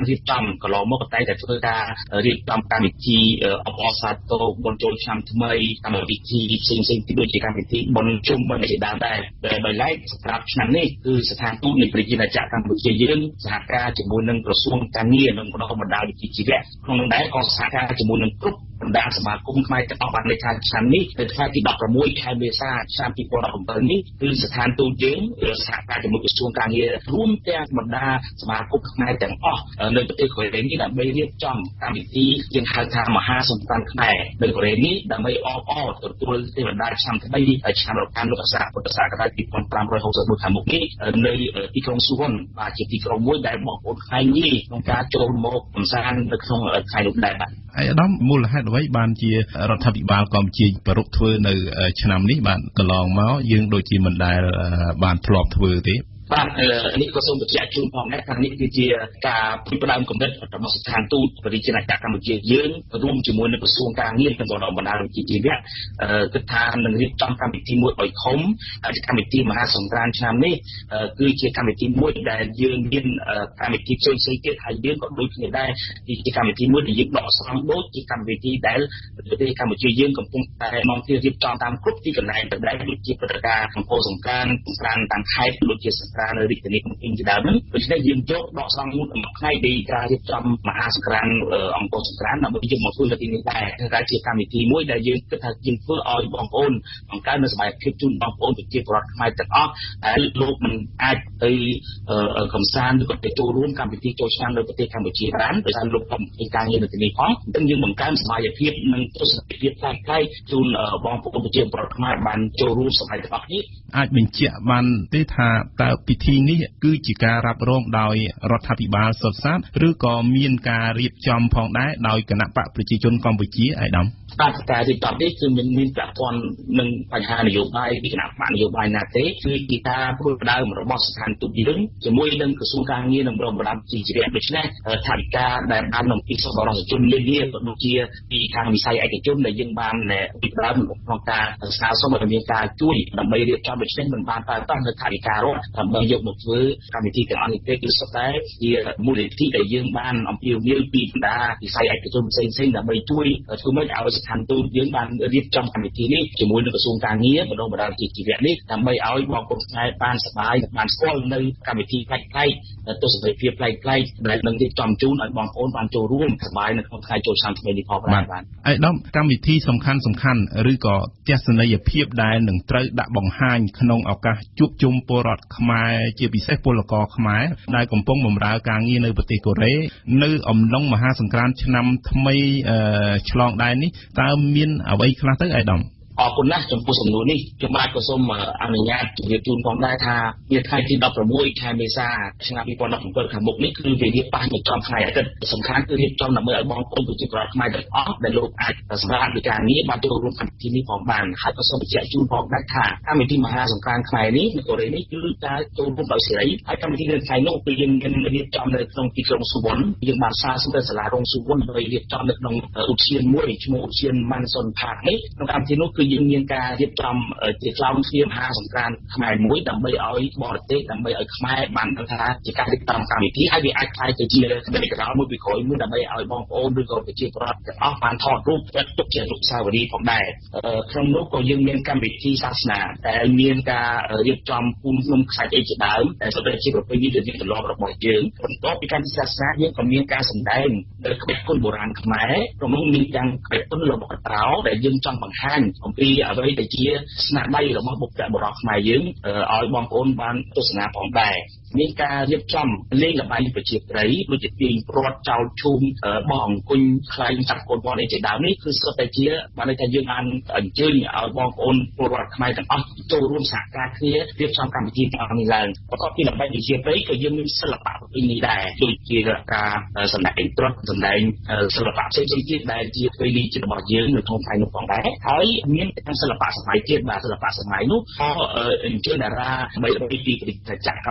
Speaker 8: កន្លងមកតែធ្វើការរៀបចំកម្មវិធីអបអរសាទរបុណ្យចូលឆ្នាំថ្មីកម្មវិធីផ្សេងៗទីដូចជាកម្មវិធីបុណ្យជុំបិណ្ឌជាដើមដែរដោយឡែកសម្រាប់ឆ្នាំនេះគឺស្ថានទូតនៃប្រជាណាចក្រកម្ពុជាយើងសហការជាមួយនឹងក្រសួងការងារនិងបណ្ដុះបណ្ដាលវិជ្ជាជីវៈក្នុងនោះដែរក៏សហការជាមួយនឹងគ្រប់បណ្ដាសមាគមខ្មែរទាំងអស់បានលេខថាឆ្នាំនេះនៅថ្ងៃទី16ខែមេសាឆ្នាំ2017នេះគឺស្ថានទូតយើងសហការជាមួយក្រសួងការងាររួមទាំងបណ្ដាសមាគមខ្មែរទាំងអស់នៅប្រទេសកូរ៉េនេះដើម្បីរៀបចំកម្មវិធីយើងហៅថាមហាសង្គ្រាមខ្មែរនៅកូរ៉េនេះដើម្បីអបអរទទួលទេវតាឆ្នាំថ្មីឆ្នាំរកាំលោកអាសាពុទ្ធសករាជ2561ខាងមុខនេះនៅទីក្រុងស៊ូវនបាទជាទីក្រុងមួយដែលបងប្អូនខ្មែរងាយក្នុងការចូលមកកម្សាន្តនៅក្នុងថ្ងៃនោះដែរបាទ
Speaker 4: អាយដាមមូលហេតុអ្វីបានជារដ្ឋាភិបាលកម្ពុជាប្ររពធ្វើនៅឆ្នាំនេះបានកន្លងមកយើងដូចជាមិនដែលបានធ្លាប់ធ្វើទេ
Speaker 8: បាទនេះក៏សូមបញ្ជាក់ជូនផងដែរថានេះគឺជាការផ្ដើមគំនិតរបស់ស្ថានទូតប្រជាណាចក្រកម្ពុជាយើងរួមជាមួយនឹងក្រសួងការងារនិងបណ្ដុះបណ្ដាលវិជ្ជាជីវៈគិតថានឹងរៀបចំកម្មវិធីមួយឲ្យធំកម្មវិធីមហាសង្គ្រាមឆ្នាំនេះគឺជាកម្មវិធីមួយដែលយើងមានកម្មវិធីផ្សេងៗទៀតហើយយើងក៏ដូចគ្នាដែរជាកម្មវិធីមួយដែលយើងដកស្រង់ដូចជាកម្មវិធីដែលប្រទេសកម្ពុជាយើងកំពុងតែនាំគ្នារៀបចំតាមគ្រប់ទីកន្លែងដែលដូចជាព្រឹត្តិការណ៍អង្គរសង្គ្រាមតាមខេត្តដូចជានៅរាជធានីភ្នំពេញជាដើមហ្នឹងដូច្នេះយើងយកដកស្រង់មួយថ្ងៃនៃការរៀបចំមហាសង្គ្រាមអង្គរសង្គ្រាមដើម្បីយកមកធ្វើនៅទីនេះដែរតែជាកម្មវិធីមួយដែលយើងគិតថាយើងធ្វើឲ្យបងប្អូនបង្កើននូវសមត្ថភាពជូនបងប្អូនប្រជាពលរដ្ឋខ្មែរទាំងអស់ដែលលោកមិនអាចទៅកំសាន្តឬក៏ទៅចូលរួមកម្មវិធីចូលឆ្នាំនៅប្រទេសកម្ពុជាបានដោយសារលោកកំពុងការងារនៅទីនេះផងអញ្ចឹងយើងបង្កើនសមត្ថភាពនិងទស្សនវិជ្ជាផ្សេងៗជូនបងប្អូនប្រជាពលរដ្ឋខ្មែរបានចូលរួមសម័យទាំងអស់នេះ
Speaker 4: អាចបញ្ជាក់បានទេថាតើពិធីនេះគឺជាការរ៉ាប់រងដោយរដ្ឋាភិបាលសុទ្ធសាធឬក៏មានការរៀបចំផងដែរដោយគណៈបកប្រជាជនកម្ពុជាឯកឧត្តម
Speaker 8: បាទការរៀបចំនេះគឺមានពាក់ព័ន្ធនឹងបញ្ហានយោបាយពីគណៈបកនយោបាយណាទេគឺជាការព្រួយផ្ដើមរបស់ស្ថានទូតយើងជាមួយនឹងក្រសួងការងារនិងបណ្ដុះបណ្ដាលវិជ្ជាជីវៈដូច្នេះថាវិការដែលបាននាំពីសប្បុរសជននានាក៏ដូចជាពីខាងវិស័យឯកជនដែលយើងបានពីដើមក្នុងការស្នើសុំឲ្យមានការជួយដើម្បីរៀបចំដូច្នេះមិនបានប្រើប្រាស់នៅថាវិការរដ្ឋដើម្បីយកមកធ្វើកម្មវិធីទាំងអស់នេះទេគឺសុទ្ធតែជាមូលនិធិដែលយើងបានអំពាវនាវពីបណ្ដាវិស័យឯកជនផ្សេងៗដើម្បីជួយធ្វើម៉េចឲ្យស្ថានទូតយើងបានរៀបចំកម្មវិធីនេះជាមួយនឹងក្រសួងការងារបណ្ដុះបណ្ដាលវិជ្ជាជីវៈនេះដើម្បីឲ្យបងប្អូនខ្មែរបានសប្បាយបានស្គាល់នៅកម្មវិធីផ្លែកទស្សនវិជ្ជាផ្លែកដែលនឹងរៀបចំជូនឲ្យបងប្អូនបានចូលរួមសប្បាយនៅក្នុងថ្ងៃចូលឆ្នាំថ្មីនេះផងបាទ
Speaker 4: ឯកឧត្តមកម្មវិធីសំខាន់ឬក៏ទស្សនីយភាពដែលនឹងត្រូវដាក់បង្ហាញក្នុងឱកាសជួបជុំពលរដ្ឋខ្មែរជាពិសេសពលករខ្មែរដែលកំពុងបម្រើការងារនៅប្រទេសកូរ៉េនៅអំឡុងមហាសង្គ្រាមឆ្នាំថ្មីឆ្លងដែននេះតើមានអ្វីខ្លះទៅឯកឧត្តម
Speaker 8: អរគុណណាស់ចំពោះសំណួរនេះខ្ញុំបាទក៏សូមអនុញ្ញាតជម្រាបជូនផងដែរថានាថ្ងៃទី16ខែមេសាឆ្នាំ2017ខាងមុខនេះគឺវារៀបប៉ះនៅចំថ្ងៃអាទិត្យសំខាន់គឺរៀបចំដើម្បីឲ្យបងប្អូនប្រជាពលរដ្ឋខ្មែរទាំងអស់ដែលលោកអាចសម្រាប់ពីការងារបានចូលរួមកម្មវិធីនេះផងបានហើយក៏សូមបញ្ជាក់ជូនផងដែរថាកម្មវិធីមហាសង្គ្រាមខ្មែរនេះនៅកូរ៉េនេះគឺការចូលរួមដោយសេរីហើយកម្មវិធីនៅថ្ងៃនោះគឺយើងមានរៀបចំនៅក្នុងទីក្រុងស៊ូវនយើងបានសាកសួរសាលារងស៊ូវនដើម្បីរៀបចំនៅក្នុងឧទ្យានមួយឈ្មោះឧទ្យានម៉ាន់សុនផាកនេះក្នុងកម្មវិធីនោះគឺយើងមានការរៀបចំជាក្លោងទ្វារមហាសង្គ្រាមខ្មែរមួយដើម្បីឲ្យបរទេសដើម្បីឲ្យខ្មែរបានដឹងថាជាការរៀបចំកម្មវិធីហើយវាអាចខ្លាយទៅជាកិច្ចការមួយពីក្រោយមួយដើម្បីឲ្យបងប្អូនឬក៏ប្រជាពលរដ្ឋទាំងអស់បានថតរូបចាត់ទុកជាអនុស្សាវរីយ៍ផងដែរក្នុងនោះក៏យើងមានកម្មវិធីសាសនាដែលមានការរៀបចំពូនភ្នំខ្សាច់អីជាដើមដែលសុទ្ធតែជាប្រពៃណីដែលទម្លាប់របស់យើងបន្ទាប់ពីកម្មវិធីសាសនាយើងក៏មានការសម្ដែងនៅក្បាច់គុនបុរាណខ្មែរក្នុងនោះមានទាំងក្បាច់គុនរបស់កត្រោដែលយើងចង់បង្ហាញអំពីអ្វីដែលជាស្នាដៃរបស់បុព្វបុរសខ្មែរយើងឲ្យបងប្អូនបានទស្សនាផងដែរមានការរៀបចំលេងល្បែងប្រជាប្រិយដូចជាទាញព្រ័ត្រចោលឈូងបោះអង្គុញខ្លែងចាប់កូនបងអីជាដើមនេះគឺសុទ្ធតែជាបានន័យថាយើងបានអញ្ជើញឲ្យបងប្អូនពលរដ្ឋខ្មែរទាំងអស់ចូលរួមសហការគ្នារៀបចំកម្មវិធីទាំងអស់នេះឡើងបន្ទាប់ពីល្បែងប្រជាប្រិយក៏យើងមានសិល្បៈប្រពៃណីដែរដូចជាការសម្ដែងត្រុដិសម្ដែងសិល្បៈផ្សេងៗទៀតដែលជាប្រពៃណីរបស់យើងនៅក្នុងថ្ងៃនោះផងដែរហើយមានទាំងសិល្បៈសម័យទៀតបាទសិល្បៈសម័យនោះក៏អញ្ជើញតារាបីពីប្រទេសចក្រកម្ពុជាមក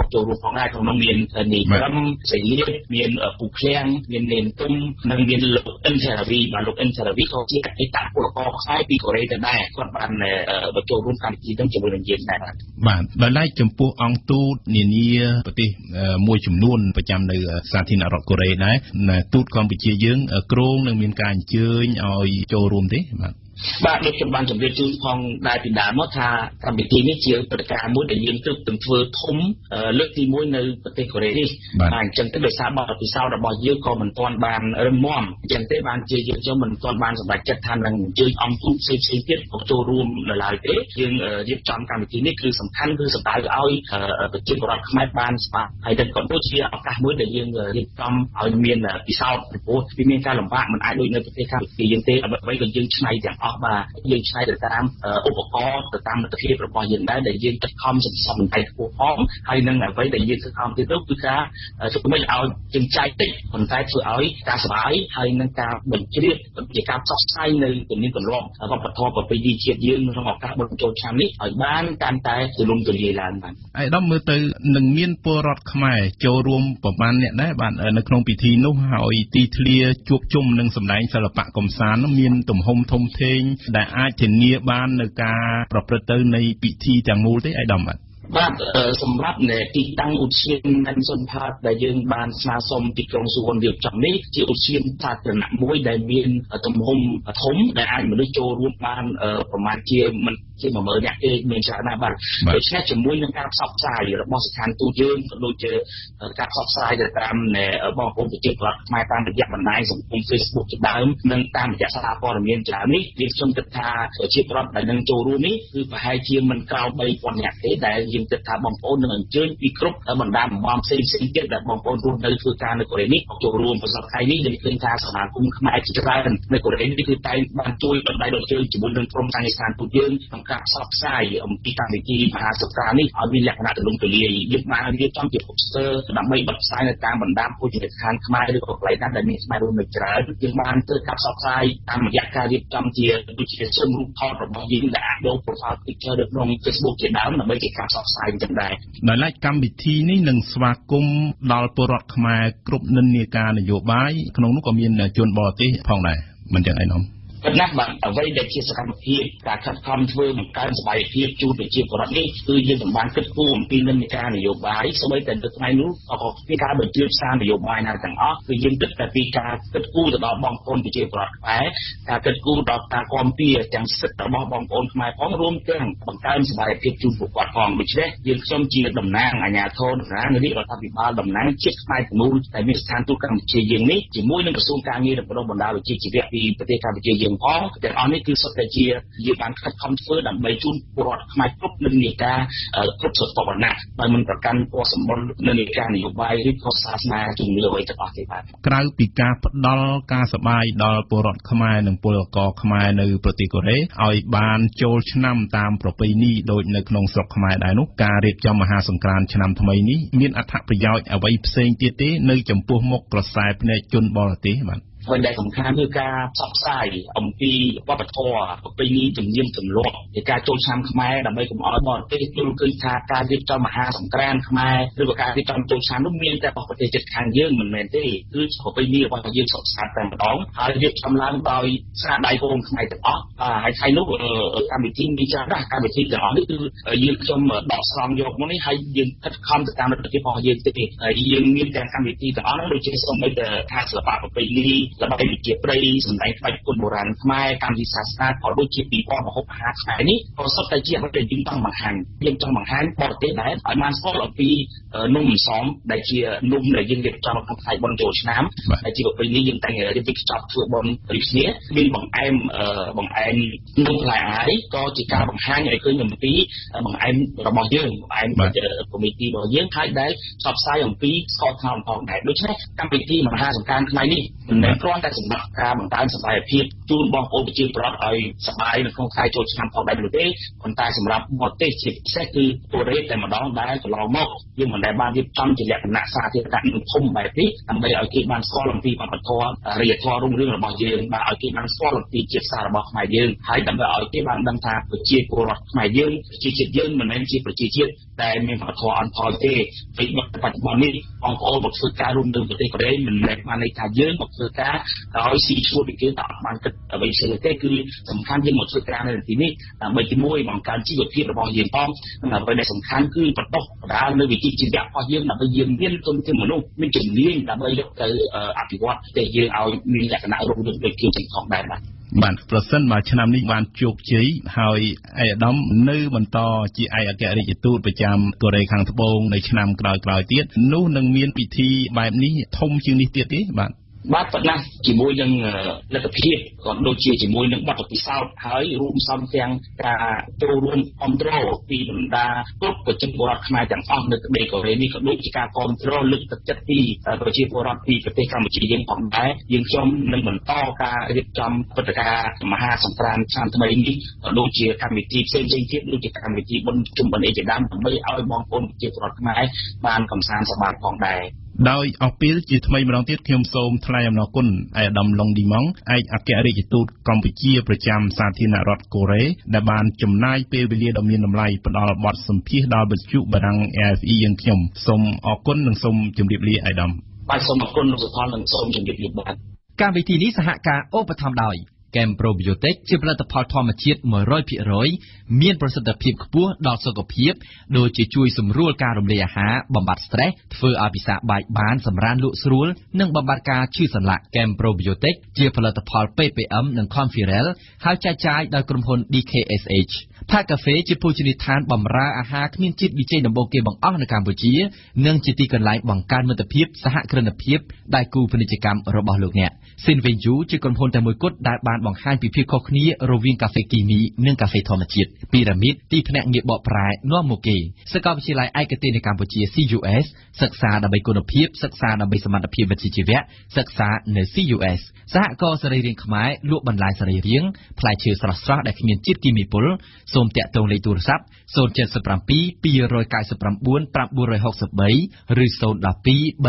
Speaker 8: ចូលរួមផងដែរក្នុងនោះមាននីក្រមសេលៀតមានពូឃ្លាំងមាននេនទុំនិងមានលោកអិនធារាវីបាទលោកអិនធារាវីក៏ជាអតីតពលករខ្មែរពីកូរ៉េទៅដែរគាត់បានចូលរួមកម្មវិធីនឹងជាមួយនឹងយើងដែរ
Speaker 4: បាទដោយឡែកចំពោះអង្គទូតនានាប្រទេសមួយចំនួនប្រចាំនៅសាធារណរដ្ឋកូរ៉េដែរទូតកម្ពុជាយើងគ្រោងនឹងមានការអញ្ជើញឲ្យចូលរួមទេបាទ
Speaker 8: ដូចខ្ញុំបានជម្រាបជូនផងដែរពីដើមមកថាកម្មវិធីនេះជាព្រឹត្តិការណ៍មួយដែលយើងទើបតែធ្វើធំលើកទី1នៅប្រទេសកូរ៉េនេះបាទអញ្ចឹងទៅដោយសារបទពិសោធន៍របស់យើងក៏មិនទាន់បានរឹងមាំអញ្ចឹងទេបានជាយើងចូលមិនទាន់បានសម្រេចចិត្តថានឹងអញ្ជើញអង្គទូតផ្សេងៗទៀតមកចូលរួមនៅឡើយទេយើងរៀបចំកម្មវិធីនេះគឺសំខាន់គឺសម្ដៅឲ្យប្រជាពលរដ្ឋខ្មែរបានស្គាល់ហើយទាំងក៏ដូចជាឱកាសមួយដែលយើងរៀបចំឲ្យមានពិសោធន៍ពីព្រោះវាមានការលំបាកមិនអាចដូចនៅប្រទេសកម្ពុជាយើងទេអ្វីក៏យើងឆ្នៃទាំងបាទយើងឆ្នៃទៅតាមឧបករណ៍ទៅតាមលទ្ធភាពរបស់យើងដែរដែលយើងខិតខំសន្សំបន្ថែមខ្ពស់ផងហើយនឹងអ្វីដែលយើងខិតខំទៀតនោះគឺការជំរុញឲ្យយើងចែកតិចប៉ុន្តែធ្វើឲ្យការសប្បាយហើយនឹងការបញ្ជ្រាបជាការផ្សព្វផ្សាយនៅទំនៀមទម្លាប់វប្បធម៌ប្រពៃណីជាតិយើងក្នុងឱកាសបុណ្យចូលឆ្នាំនេះឲ្យបានកាន់តែទូលំទូលាយឡើងបាទ
Speaker 4: អាយដាមមើលទៅនឹងមានពលរដ្ឋខ្មែរចូលរួមប្រមាណអ្នកដែរបាទនៅក្នុងពិធីនោះហើយទីធ្លាជួបជុំនឹងសម្ដែងសិល្បៈកំសាន្តមានទំហំធំធេងដែលអាចធានាបាននៅការប្រព្រឹត្តទៅនៃពិធីទាំងមូលទេអាយដាម
Speaker 8: បាទសម្រាប់ទីតាំងឧទ្យានដែនសុនផាតដែលយើងបានស្នើសុំពីក្រុងសុវណ្ណរៀបចំនេះជាឧទ្យានសាធារណៈមួយដែលមានទំហំធំដែលអាចមនុស្សចូលរួមបានប្រមាណជាមិនជា 10000 នាក់ទេមានច្រើនណាស់បាទដូច្នេះជាមួយនឹងការផ្សព្វផ្សាយរបស់ស្ថានទូតយើងក៏ដូចជាការផ្សព្វផ្សាយទៅតាមបងប្អូនប្រជាពលរដ្ឋខ្មែរតាមរយៈបណ្ដាញសង្គម Facebook ជាដើមនិងតាមរយៈសារព័ត៌មានច្រើននេះខ្ញុំគិតថាប្រជាពលរដ្ឋដែលនឹងចូលរួមនេះគឺប្រហែលជាមិនក្រោម 3000 នាក់ទេដែលយើងគិតថាបងប្អូននឹងអញ្ជើញពីគ្រប់បណ្ដាតំបន់ផ្សេងៗទៀតដែលបងប្អូនរស់នៅធ្វើការនៅកូរ៉េនេះចូលរួមប្រសិទ្ធថ្ងៃនេះយើងឃើញថាសមាគមខ្មែរជាច្រើននៅកូរ៉េនេះគឺតែបានជួយបណ្ដាញដល់ជើងជាមួយនឹងក្រុមការងារស្ថានទូតយើងក្នុងការផ្សព្វផ្សាយអំពីកម្មវិធីមហាសង្ក្រាន្តនេះឲ្យមានលក្ខណៈទូលំទូលាយយើងបានរៀបចំជា poster ដើម្បីបិទផ្សាយនៅតាមបណ្ដាភោជនីយដ្ឋានខ្មែរឬក៏កន្លែងណាដែលមានខ្មែររស់នៅច្រើនយើងបានធ្វើការផ្សព្វផ្សាយតាមរយៈការរៀបចំជាដូចជាសូមរូបថតរបស់យើងដែលអាចយក profile picture នៅក្នុង Facebook ជាដើមដើម្បីជាការផ្សព្វផ្សាយចឹងដែរ
Speaker 4: ដោយឡែកកម្មវិធីនេះនឹងស្វាគមន៍ដល់ពលរដ្ឋខ្មែរគ្រប់និន្នាការនយោបាយក្នុងនោះក៏មានជនបរទេសផងដែរមិនចឹងអីនោះ
Speaker 8: ណាស់បាទអ្វីដែលជាសកម្មភាពការខិតខំធ្វើបង្កើនសុខភាពជូនប្រជាពលរដ្ឋនេះគឺយើងមិនបានគិតគូរអំពីនិន្នាការនយោបាយសូម្បីតែនៅថ្ងៃនោះក៏ពីការបញ្ជូនផ្សារនយោបាយណាទាំងអស់គឺយើងគិតតែពីការគិតគូរទៅដល់បងប្អូនប្រជាពលរដ្ឋខ្មែរការគិតគូរដល់ការគាំពារទាំងសិទ្ធិរបស់បងប្អូនខ្មែរផងរួមទាំងបង្កើនសុខភាពជូនពួកគាត់ផងដូច្នេះយើងខ្ញុំជាតំណាងអាជ្ញាធរតំណាងរាជរដ្ឋាភិបាលតំណាងជាតិខ្មែរទាំងមូលដែលមានស្ថានទូតកម្ពុជាយើងនេះជាមួយនឹងក្រសួងការងារនិងបណ្ដាលវិជ្ជាជីវៈពីប្រទេសកម្ពុជាយើងផងទាំងអស់នេះគឺសុទ្ធតែជាយើងបានខិតខំធ្វើដើម្បីជូនពលរដ្ឋខ្មែរគ្រប់និន្នាការគ្រប់ស្រទាប់វណ្ណៈដោយមិនប្រកាន់ពណ៌សម្បុរនិន្នាការនយោបាយឬក៏សាសនាជំនឿអ្វីទាំងអស់ទេបាទ
Speaker 4: ក្រៅពីការផ្ដល់ការសប្បាយដល់ពលរដ្ឋខ្មែរនិងពលករខ្មែរនៅប្រទេសកូរ៉េឲ្យបានចូលឆ្នាំតាមប្រពៃណីដូចនៅក្នុងស្រុកខ្មែរដែរនោះការរៀបចំមហាសង្ក្រាន្តឆ្នាំថ្មីនេះមានអត្ថប្រយោជន៍អ្វីផ្សេងទៀតទេនៅចំពោះមុខក្រសែភ្នែកជនបរទេសបាទ
Speaker 8: អ្វីដែលសំខាន់គឺការផ្សព្វផ្សាយអំពីវប្បធម៌ប្រពៃណីទំនៀមទម្លាប់នៃការចូលឆ្នាំខ្មែរដើម្បីកុំឲ្យបរទេសយល់ឃើញថាការរៀបចំមហាសង្ក្រាន្តខ្មែរឬក៏ការរៀបចំចូលឆ្នាំនោះមានតែប្រទេសជិតខាងយើងមិនមែនទេគឺប្រពៃណីរបស់យើងសុទ្ធសាធតែម្ដងហើយរៀបចំឡើងដោយស្នាដៃកូនខ្មែរទាំងអស់ហើយថ្ងៃនោះកម្មវិធីមានច្រើនណាស់កម្មវិធីទាំងអស់នេះគឺយើងខ្ញុំដកស្រង់យកមកនេះហើយយើងខិតខំទៅតាមលទ្ធភាពរបស់យើងទេហើយយើងមានទាំងកម្មវិធីទាំងអស់នោះដូចជាសូម្បីតែខាងសិល្បៈប្រពៃណីល្បែងវិជាព្រៃសម្ដែងក្បាច់គុនបុរាណខ្មែរកម្មវិធីសាសនាក៏ដូចជាពីបទមហូបអាហារខ្មែរនេះក៏សុទ្ធតែជាអ្វីដែលយើងចង់បង្ហាញបរទេសដែរឲ្យបានស្គាល់អំពីនំអន្សមដែលជានំដែលយើងរៀបចំក្នុងថ្ងៃបុណ្យចូលឆ្នាំដែលជាប្រពៃណីយើងតែងរៀបចំធ្វើបុណ្យរីកគ្នាមានបង្អែមនំផ្លែអាយក៏ជាការបង្ហាញឲ្យឃើញអំពីបង្អែមរបស់យើងបង្អែមកុំទីរបស់យើងហើយដែលផ្សព្វផ្សាយអំពីស្ករត្នោតផងដែរដូច្នេះកម្មវិធីមហាសង្ក្រាន្តថ្ងៃនេះមិនមែនគ្រាន់តែសម្រាប់ការបង្កើនសុខភាពជូនបងប្អូនប្រជាពលរដ្ឋឲ្យសប្បាយនៅក្នុងថ្ងៃចូលឆ្នាំផងដែរនោះទេប៉ុន្តែសម្រាប់បរទេសជាពិសេសគឺកូរ៉េតែម្ដងដែលកន្លងមកយើងមិនដែលបានរៀបចំជាលក្ខណៈសាធារណៈនិងធំបែបនេះដើម្បីឲ្យគេបានស្គាល់អំពីវប្បធម៌រាជធម៌រុងរឿងរបស់យើងបាទឲ្យគេបានស្គាល់អំពីជាតិសាសន៍របស់ខ្មែរយើងហើយដើម្បីឲ្យគេបានដឹងថាប្រជាពលរដ្ឋខ្មែរយើងប្រជាជាតិយើងមិនមែនជាប្រជាជាតិតែមានវប្បធម៌អន់ផលទេពេលបច្ចុប្បន្ននេះបងប្អូនមកធ្វើការរួមនៅប្រទេសកូរ៉េមិនមែនបានន័យថាយើងមកធ្វើការដោយស៊ីឈួតពីគេតែអត់បានគិតអ្វីផ្សេងទេគឺសំខាន់យើងមកធ្វើការនៅទីនេះដើម្បីទីមួយបង្កើនជីវភាពរបស់យើងផងនិងអ្វីដែលសំខាន់គឺបន្តបណ្ដាលនៅវិជ្ជាជីវៈរបស់យើងដើម្បីយើងមានទុនធានមនុស្សមានជំនាញដើម្បីយកទៅអភិវឌ្ឍប្រទេសយើងឲ្យមានលក្ខណៈរុងរឿងដូចគ្នាផងដែរ
Speaker 4: បាទប្រសិនបើឆ្នាំនេះបានជោគជ័យហើយឯកឧត្តមនៅបន្តជាឯកអគ្គរដ្ឋទូតប្រចាំកូរ៉េខាងត្បូងនៅឆ្នាំក្រោយៗទៀតនោះនឹងមានពិធីបែបនេះធំជាងនេះទៀតទេបាទ
Speaker 8: ប៉ុន្តែជាមួយនឹងលទ្ធភាពក៏ដូចជាជាមួយនឹងបទពិសោធន៍ហើយរួមផ្សំទាំងការចូលរួមគ្រប់គ្រងពីបណ្ដាគ្រប់ប្រជាពលរដ្ឋខ្មែរទាំងអស់នៅប្រទេសកូរ៉េនេះក៏ដូចជាការគ្រប់គ្រងលើកទឹកចិត្តពីប្រជាពលរដ្ឋពីប្រទេសកម្ពុជាយើងផងដែរយើងខ្ញុំនឹងបន្តការរៀបចំព្រឹត្តិការណ៍មហាសង្ក្រាន្តឆ្នាំថ្មីនេះក៏ដូចជាកម្មវិធីផ្សេងៗទៀតដូចជាកម្មវិធីបុណ្យជុំបិណ្ឌអីជាដើមដើម្បីឲ្យបងប្អូនប្រជាពលរដ្ឋខ្មែរបានកម្សាន្តសប្បាយផងដែរ
Speaker 4: ដោយអស់ពេលជាថ្មីម្ដងទៀតខ្ញុំសូមថ្លែងអំណរគុណឯកឧត្តមឡុងឌីម៉ង់ឯកអគ្គរដ្ឋទូតកម្ពុជាប្រចាំសាធារណរដ្ឋកូរ៉េដែលបានចំណាយពេលវេលាដ៏មានតម្លៃផ្ដល់បទសម្ភាសន៍ដល់វិទ្យុបារាំង RFI យើងខ្ញុំសូមអរគុណនិងសូមជម្រាបលាឯកឧត្តម
Speaker 8: បាទសូមអរគុណលោកសុផលនិងសូមជម្រាបលាបាទ
Speaker 9: កម្មវិធីនេះសហការឧបត្ថម្ភដោយCambodia Probiotic ជាផលិតផលធម្មជាតិ 100% មានប្រសិទ្ធភាពខ្ពស់ដល់សុខភាពដូចជាជួយសម្រួលការរំលាយអាហារបំបាត់ stress ធ្វើឲ្យពិសាបាយបានសម្រានលក់ស្រួលនិងបំបាត់ការឈឺសន្លាក់ Cambodia Probiotic ជាផលិតផល PPM និង Conferel ហើយចែកចាយដោយក្រុមហ៊ុន DKSH ផាកាហ្វេជាភោជនីយដ្ឋានបម្រើអាហារគ្មានជាតិវិជ័យដំបូងគេបង្អស់នៅកម្ពុជានិងជាទីកន្លែងបង្កើនមិត្តភាពសហគ្រិនភាពដែលគូពាណិជ្ជកម្មរបស់លោកអ្នក Sinvenju ជាក្រុមហ៊ុនតែមួយគត់ដែលបានបង្ហាញពីភាពខុសគ្នារវាងកាហ្វេគីមីនិងកាហ្វេធម្មជាតិពីរ៉ាមីតទីភ្នាក់ងារបកប្រែនាំមកគេសាកលវិទ្យាល័យឯកទេសនៅកម្ពុជា CUS សិក្សាដើម្បីគុណភាពសិក្សាដើម្បីសមត្ថភាពវិជ្ជាជីវៈសិក្សានៅ CUS សហករណ៍សរីរាង្គខ្មែរលក់បន្លែសរីរាង្គផ្លែឈើស្រស់ៗដែលគ្មានជាតិគីមីពុលសូមតាក់ទងលេខទូរស័ព្ទ077 299 963 ឬ012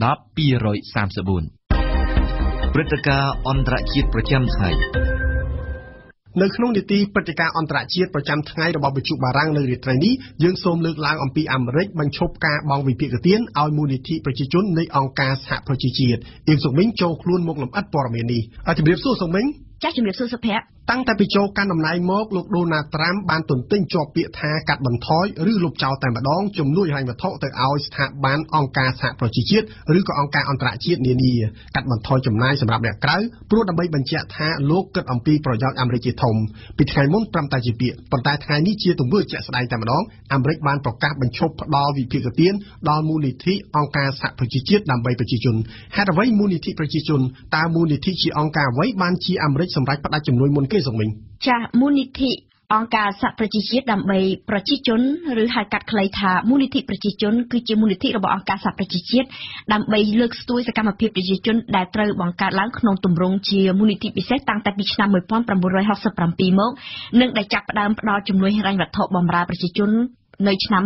Speaker 9: 310 234
Speaker 7: ព្រឹត្តិការណ៍អន្តរជាតិប្រចាំថ្ងៃ
Speaker 1: នៅក្នុងនីតិព្រឹត្តិការណ៍អន្តរជាតិប្រចាំថ្ងៃរបស់វិទ្យុបារាំងនៅរាត្រីនេះយើងសូមលើកឡើងអំពីអាមេរិកបញ្ឈប់ការបង់វិភាគទានឲ្យមូលនិធិប្រជាជននៃអង្គការសហប្រជាជាតិអៀងសុកមីងចូលខ្លួនមកលម្អិតព័ត៌មាននេះជំរាបសួរសុកមីង
Speaker 6: ចាស់ជំរាបសួរសុភ័ក្រ
Speaker 1: តាំងតែពីចូលកាន់តំណែងមកលោកដូណាល់ត្រាំបានទន្ទិញជាប់ពាក្យថាកាត់បន្ថយឬលុបចោលតែម្ដងជំនួយហិរញ្ញវត្ថុទៅឲ្យស្ថាប័នអង្គការសហប្រជាជាតិឬក៏អង្គការអន្តរជាតិនានាកាត់បន្ថយចំណាយសម្រាប់អ្នកក្រៅព្រោះដើម្បីបញ្ជាក់ថាលោកគិតអំពីប្រយោជន៍អាមេរិកជាធំពីថ្ងៃមុនត្រឹមតែជាពាក្យប៉ុន្តែថ្ងៃនេះជាទង្វើជាក់ស្ដែងតែម្ដងអាមេរិកបានប្រកាសបញ្ឈប់ផ្ដល់វិភាគទានដល់មូលនិធិអង្គការសហប្រជាជាតិដើម្បីប្រជាជនហេតុអ្វីមូលនិធិប្រជាជនតើមូលនិធិជាអង្គការអ្វីបានជាអាមេរិកសម្រេចផ្ដាច់ជំនួយមុនគេសុកមីង
Speaker 6: ចាស់មូលនិធិអង្គការសហប្រជាជាតិដើម្បីប្រជាជនឬហៅកាត់ខ្លីថាមូលនិធិប្រជាជនគឺជាមូលនិធិរបស់អង្គការសហប្រជាជាតិដើម្បីលើកស្ទួយសកម្មភាពប្រជាជនដែលត្រូវបង្កើតឡើងក្នុងទម្រង់ជាមូលនិធិពិសេសតាំងតែពីឆ្នាំ1967មកនិងដែលចាប់ផ្ដើមផ្ដល់ជំនួយហិរញ្ញវត្ថុបម្រើប្រជាជននៅឆ្នាំ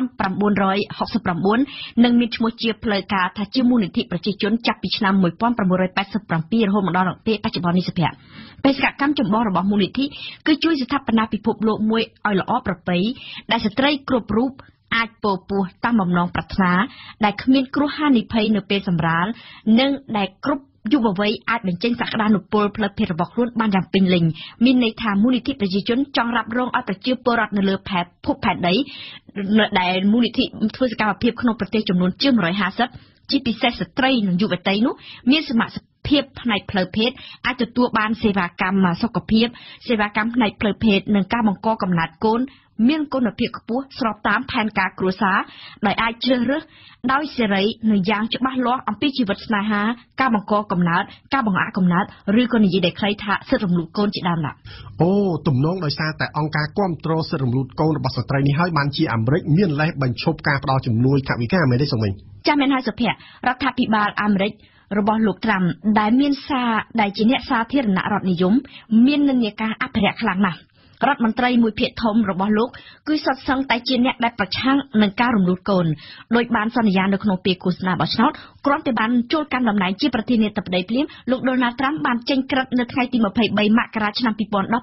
Speaker 6: 1969និងមានឈ្មោះជាផ្លូវការថាជាមូលនិធិប្រជាជនចាប់ពីឆ្នាំ1987រហូតមកដល់ពេលបច្ចុប្បន្ននេះសុភ័ក្របេសកកម្មចម្បងរបស់មូលនិធិគឺជួយស្ថាបនាពិភពលោកមួយឲ្យល្អប្រពៃដែលស្ត្រីគ្រប់រូបអាចពោពោះតាមបំណងប្រាថ្នាដែលគ្មានគ្រោះហានិភ័យនៅពេលសម្រាលនិងដែលគ្រប់យុវវ័យអាចបញ្ចេញសក្តានុពលផ្លូវភេទរបស់ខ្លួនបានយ៉ាងពេញលេញមានន័យថាមូលនិធិប្រជាជនចង់រ៉ាប់រងឲ្យប្រជាពលរដ្ឋនៅលើភពផែនដីដែលមូលនិធិធ្វើសកម្មភាពក្នុងប្រទេសចំនួនជាង150ជាពិសេសស្ត្រីនិងយុវតីនោះមានសមត្ថភាពផ្នែកផ្លូវភេទអាចទទួលបានសេវាកម្មសុខភាពសេវាកម្មផ្នែកផ្លូវភេទនិងការបង្កកំណើតកូនមានគុណភាពខ្ពស់ស្របតាមផែនការគ្រួសារដោយអាចជ្រើសរើសដោយសេរីនៅយ៉ាងច្បាស់លាស់អំពីជីវិតស្នេហាការបង្កកំណើតការបង្អាក់កំណើតឬក៏និយាយដែលខ្លីថាសិទ្ធិរំលូតកូនជាដើមណា
Speaker 1: អូទំនងដោយសារតែអង្គការគាំទ្រសិទ្ធិរំលូតកូនរបស់ស្ត្រីនេះហើយបានជាអាមេរិកមានលេសបញ្ឈប់ការផ្ដល់ជំនួយថវិកាមែនទេសុំវិញ
Speaker 6: ចាស់មែនហើយសុភ័ក្ររដ្ឋាភិបាលអាមេរិករបស់លោកត្រាំដែលមានសារដែលជាអ្នកសាធារណរដ្ឋនិយមមាននិន្នាការអភិរក្សខ្លាំងណាស់រដ្ឋមន្ត្រីមួយភាគធំរបស់លោកគឺសុទ្ធសឹងតែជាអ្នកដែលប្រឆាំងនឹងការរំលូតកូនដោយបានសន្យានៅក្នុងពេលឃោសនាបោះឆ្នោតគ្រាន់តែបានចូលកាន់តំណែងជាប្រធានាធិបតីភ្លាមលោកដូណាល់ត្រាំបានចេញក្រឹត្យនៅថ្ងៃទី23មករាឆ្នាំ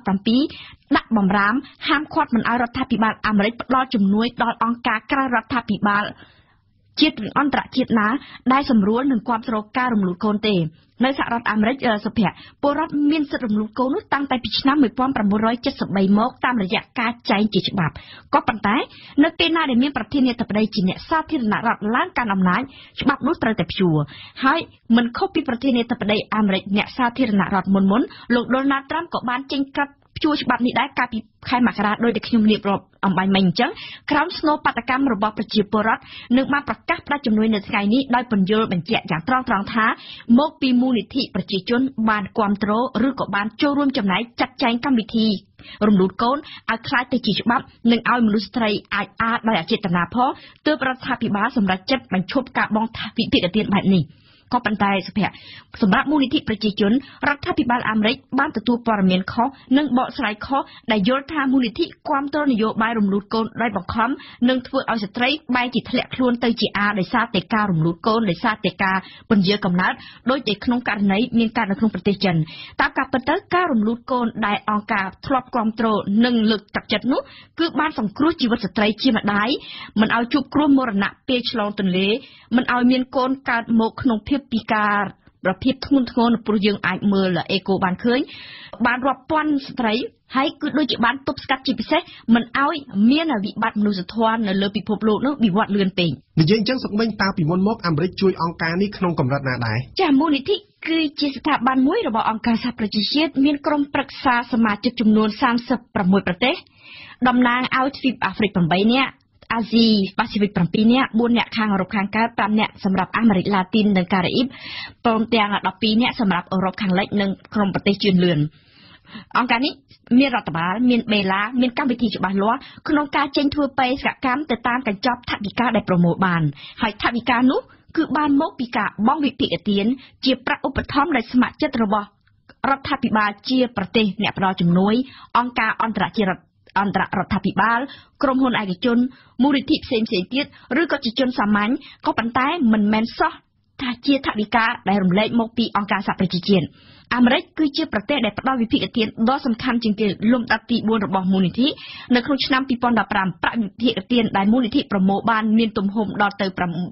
Speaker 6: 2017ដាក់បំរាមហាមឃាត់មិនឲ្យរដ្ឋាភិបាលអាមេរិកផ្ដល់ជំនួយដល់អង្គការក្រៅរដ្ឋាភិបាលជាតិនិងអន្តរជាតិណាដែលសម្រួលនឹងគ្រប់គ្រងការរំលូតកូនទេនៅសហរដ្ឋអាមេរិកសុភ័ក្រពលរដ្ឋមានសិទ្ធិរំលូតកូននោះតាំងតែពីឆ្នាំ1973មកតាមរយៈការចែងជាច្បាប់ក៏ប៉ុន្តែនៅពេលណាដែលមានប្រធានាធិបតីជាអ្នកសាធារណរដ្ឋឡើងកាន់អំណាចច្បាប់នោះត្រូវតែព្យួរហើយមិនខុសពីប្រធានាធិបតីអាមេរិកអ្នកសាធារណរដ្ឋមុនលោកដូណាល់ត្រាំក៏បានចេញក្រឹត្យព្យួរច្បាប់នេះដែរកាលពីខែមករាដោយតែខ្ញុំរៀបរាប់អំបញ្ញមិញអញ្ចឹងក្រោមស្នូលបាតកម្មរបស់ប្រជាពលរដ្ឋនឹងបានប្រកាសផ្តាច់ជំនួយនៅថ្ងៃនេះដោយពន្យល់បញ្ជាក់យ៉ាងត្រង់ថាមកពីមូលនិធិប្រជាជនបានគ្រប់គ្រងឬក៏បានចូលរួមចំណែកចាត់ចែងកម្មវិធីរំលូតកូនឲ្យខ្លាចទៅជាច្បាប់និងឲ្យមនុស្សស្ត្រីអាចដោយអចេតនាផងទើបរដ្ឋាភិបាលសម្រេចចិត្តបញ្ឈប់ការបង់វិភាគទានបែបនេះក៏ប៉ុន្តែសុភ័ក្រសម្រាប់មូលនិធិប្រជាជនរដ្ឋាភិបាលអាមេរិកបានទទួលព័ត៌មានខុសនិងបកស្រាយខុសដែលយល់ថាមូលនិធិគាំទ្រនយោបាយរំលូតកូនដោយបង្ខំនិងធ្វើឲ្យស្ត្រីបែរជាធ្លាក់ខ្លួនទៅជាដោយសារតែការរំលូតកូនដោយសារតែការពន្យាកំណើតដោយតែក្នុងករណីមានកើតនៅក្នុងប្រទេសចិនតាមការពិតទៅការរំលូតកូនដែលអង្គការធ្លាប់គាំទ្រនិងលើកទឹកចិត្តនោះគឺបានសង្គ្រោះជីវិតស្ត្រីជាម្ដាយមិនឲ្យជួបគ្រោះមរណៈពេលឆ្លងទន្លេមិនឲ្យមានកូនកើតមកក្នុងភាពពិការប្រភេទធ្ងន់ធ្ងរព្រោះយើងអាចមើលអេកូបានឃើញបានរាប់ពាន់ស្ត្រីហើយគឺដូចជាបានទប់ស្កាត់ជាពិសេសមិនឲ្យមានវិបត្តិមនុស្សធម៌នៅលើពិភពលោកនោះវិវត្តលឿនពេក
Speaker 1: និយាយអញ្ចឹងសុកមិញតើពីមុនមកអាមេរិកជួយអង្គការនេះក្នុងកម្រិតណាដែរ
Speaker 6: ចាមូលនិធិគឺជាស្ថាប័នមួយរបស់អង្គការសហប្រជាជាតិមានក្រុមប្រឹក្សាសមាជិកចំនួន36ប្រទេសតំណាងឲ្យទ្វីបអាហ្វ្រិក8នាក់អាស៊ីប៉ាស៊ីហ្វិក7នាក់4នាក់ខាងអឺរ៉ុបខាងកើត5នាក់សម្រាប់អាមេរិកឡាទីននិងការ៉ាអ៊ីបព្រមទាំង12នាក់សម្រាប់អឺរ៉ុបខាងលិចនិងក្រុមប្រទេសជឿនលឿនអង្គការនេះមានរដ្ឋបាលមានបេឡាមានកម្មវិធីច្បាស់លាស់ក្នុងការចេញធ្វើបេសកកម្មទៅតាមកញ្ចប់ថវិកាដែលប្រមូលបានហើយថវិកានោះគឺបានមកពីការបង់វិភាគទានជាប្រាក់ឧបត្ថម្ភដែលស្ម័គ្រចិត្តរបស់រដ្ឋាភិបាលជាប្រទេសអ្នកផ្ដល់ជំនួយអង្គការអន្តរជាតិអន្តររដ្ឋាភិបាលក្រុមហ៊ុនឯកជនមូលនិធិផ្សេងៗទៀតឬក៏ជាជនសាមញ្ញក៏ប៉ុន្តែមិនមែនសោះថាជាថវិកាដែលរំលែកមកពីអង្គការសហប្រជាជាតិអាមេរិកគឺជាប្រទេសដែលផ្ដល់វិភាគទានដ៏សំខាន់ជាងគេលំដាប់ទី4របស់មូលនិធិនៅក្នុងឆ្នាំ2015ប្រាក់វិភាគទានដែលមូលនិធិប្រមូលបានមានទំហំដល់ទៅ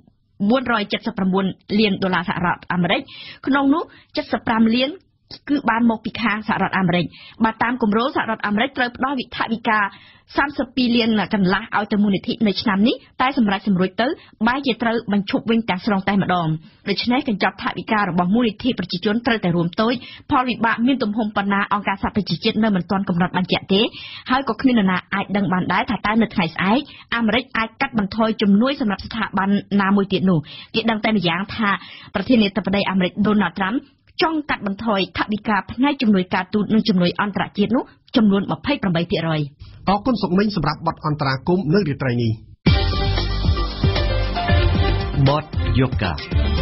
Speaker 6: $479 លានសហរដ្ឋអាមេរិកក្នុងនោះ75លានគឺបានមកពីខាងសហរដ្ឋអាមេរិកបើតាមគម្រោងសហរដ្ឋអាមេរិកត្រូវផ្ដល់ថវិកា32លានកន្លះឲ្យទៅមូលនិធិនៅឆ្នាំនេះតែសម្រាប់សម្រួចទៅបែរជាត្រូវបញ្ឈប់វិញទាំងស្រុងតែម្ដងដូច្នេះកញ្ចប់ថវិការបស់មូលនិធិប្រជាជនត្រូវតែរួមតូចផលវិបាកមានទំហំប៉ុណ្ណាអង្គការសហប្រជាជាតិនៅមិនទាន់កំណត់បញ្ជាក់ទេហើយក៏គ្មាននរណាអាចដឹងបានដែរថាតើនៅថ្ងៃស្អែកអាមេរិកអាចកាត់បន្ថយជំនួយសម្រាប់ស្ថាប័នណាមួយទៀតនោះគេដឹងតែម្យ៉ាងថាប្រធានាធិបតីអាមេរិកដូណាល់ត្រាំចង់កាត់បន្ថយថវិកាផ្នែកជំនួយការទូតនិងជំនួយអន្តរជាតិនោះចំនួន 28%
Speaker 1: អរគុណសុកមិញសម្រាប់បទអន្តរាគមន៍នៅរាត្រីនេះ
Speaker 7: បទយូកា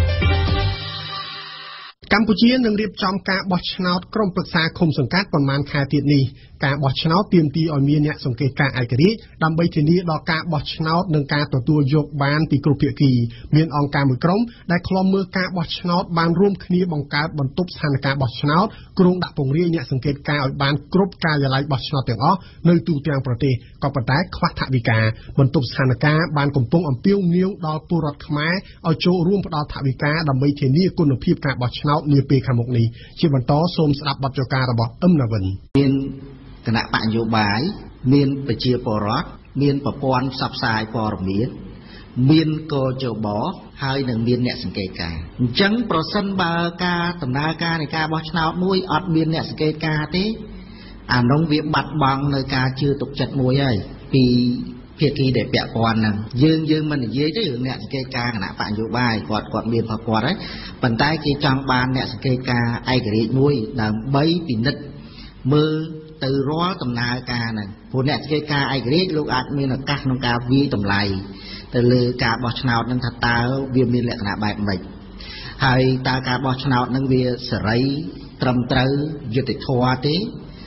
Speaker 1: កម្ពុជានឹងរៀបចំការបោះឆ្នោតក្រុមប្រឹក្សាឃុំសង្កាត់ប្រមាណខែទៀតនេះការបោះឆ្នោតទាមទារឲ្យមានអ្នកសង្កេតការណ៍ឯករាជ្យដើម្បីធានាដល់ការបោះឆ្នោតនិងការទទួលយកបានពីគ្រប់ភាគីមានអង្គការមួយក្រុមដែលឃ្លាំមើលការបោះឆ្នោតបានរួមគ្នាបង្កើតបន្ទប់ស្ថានភាពបោះឆ្នោតគ្រោងដាក់ពង្រាយអ្នកសង្កេតការណ៍ឲ្យបានគ្រប់ការិយាល័យបោះឆ្នោតទាំងអស់នៅទូទាំងប្រទេសក៏ប៉ុន្តែខ្វះថវិកាបន្ទប់ស្ថានភាពបានកំពុងអំពាវនាវដល់ពលរដ្ឋខ្មែរឲ្យចូលរួមផ្ដល់ថវិកាដើម្បីធានាគុណភាពការបោះឆ្នោតនាពេលខាងមុខនេះជាបន្តសូមស្ដាប់បទចការរបស់អឹមណាវិន
Speaker 10: មានគណៈបកនយោបាយមានប្រជាពលរដ្ឋមានប្រព័ន្ធផ្សព្វផ្សាយព័ត៌មានមានកជបហើយនឹងមានអ្នកសង្កេតការណ៍អញ្ចឹងប្រសិនបើការដំណើរការនៃការបោះឆ្នោតមួយអត់មានអ្នកសង្កេតការណ៍ទេអានោះវាបាត់បង់នៅការជឿទុកចិត្តមួយហើយពីភាគីដែលពាក់ព័ន្ធហ្នឹងយើងមិននិយាយទេរឿងអ្នកសង្កេតការណ៍គណៈបកនយោបាយគាត់មានប្រព័ន្ធហើយប៉ុន្តែគេចង់បានអ្នកសង្កេតការណ៍ឯករាជ្យមួយដើម្បីពិនិត្យមើលទៅរាល់ដំណើរការហ្នឹងព្រោះអ្នកសង្កេតការណ៍ឯករាជ្យលោកអាចមានឱកាសក្នុងការវាយតម្លៃទៅលើការបោះឆ្នោតហ្នឹងថាតើវាមានលក្ខណៈបែបម៉េចហើយតើការបោះឆ្នោតហ្នឹងវាសេរីត្រឹមត្រូវយុត្តិធម៌ទេ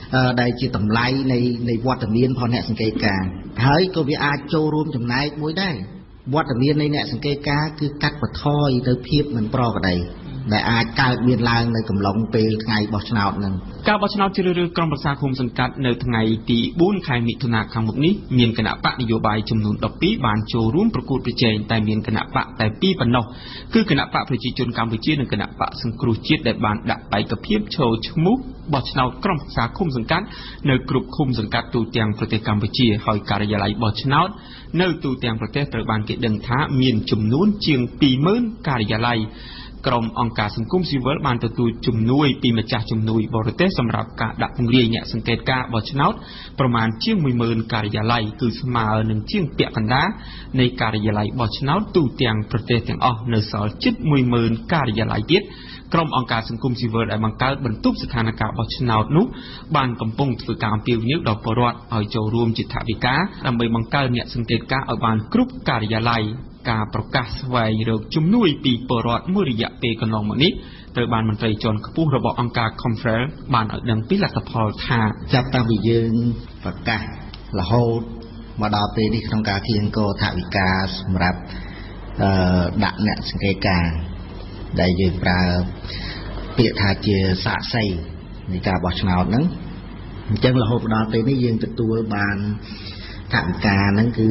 Speaker 10: ដែលជាតម្លៃនៃវត្តមានផងអ្នកសង្កេតការណ៍ហើយក៏វាអាចចូលរួមចំណែកមួយដែរវត្តមាននៃអ្នកសង្កេតការណ៍គឺកាត់បន្ថយទៅភាពមិនប្រក្រតីដែលអាចកើតមានឡើងនៅកំឡុងពេលថ្ងៃបោះឆ្នោតនឹង
Speaker 11: ការបោះឆ្នោតជ្រើសរើសក្រុមប្រឹក្សាឃុំសង្កាត់នៅថ្ងៃទី4ខែមិថុនាខាងមុខនេះមានគណៈបកនយោបាយចំនួន12បានចូលរួមប្រកួតប្រជែងតែមានគណៈបកតែ2ប៉ុណ្ណោះគឺគណៈបកប្រជាជនកម្ពុជានិងគណៈបកសង្គ្រោះជាតិដែលបានដាក់ឯកភាពចូលឈ្មោះបោះឆ្នោតក្រុមប្រឹក្សាឃុំសង្កាត់នៅគ្រប់ឃុំសង្កាត់ទូទាំងប្រទេសកម្ពុជាហើយការិយាល័យបោះឆ្នោតនៅទូទាំងប្រទេសត្រូវបានគេដឹងថាមានចំនួនជាង 20,000 ការិយាល័យក្រុមអង្គការសង្គមស៊ីវិលបានទទួលជំនួយពីម្ចាស់ជំនួយបរទេសសម្រាប់ការដាក់ពង្រាយអ្នកសង្កេតការបោះឆ្នោតប្រមាណជាង 10,000 ការិយាល័យគឺស្មើនឹងជាងពាក់កណ្ដាលនៃការិយាល័យបោះឆ្នោតទូទាំងប្រទេសទាំងអស់នៅសល់ជិត 10,000 ការិយាល័យទៀតក្រុមអង្គការសង្គមស៊ីវិលដែលបង្កើតបន្ទប់ស្ថានភាពបោះឆ្នោតនោះបានកំពុងធ្វើការអំពាវនាវដល់ពលរដ្ឋឲ្យចូលរួមជាថវិកាដើម្បីបង្កើតអ្នកសង្កេតការឲ្យបានគ្រប់ការិយាល័យការប្រកាសស្វែងរកជំនួយពីពលរដ្ឋមួយរយៈពេលកន្លងមកនេះត្រូវបានមន្ត្រីជាន់ខ្ពស់របស់អង្គការ Khmer បានឲ្យដឹងពីលទ្ធផលថា
Speaker 10: ចាប់តាំងពីយើងប្រកាសរហូតមកដល់ពេលនេះក្នុងការគៀងគរថវិកាសម្រាប់ដាក់អ្នកសង្កេតការណ៍ដែលយើងប្រើពាក្យថាជាសាក្សីនៃការបោះឆ្នោតហ្នឹងអញ្ចឹងរហូតដល់ពេលនេះយើងទទួលបានថវិកាហ្នឹងគឺ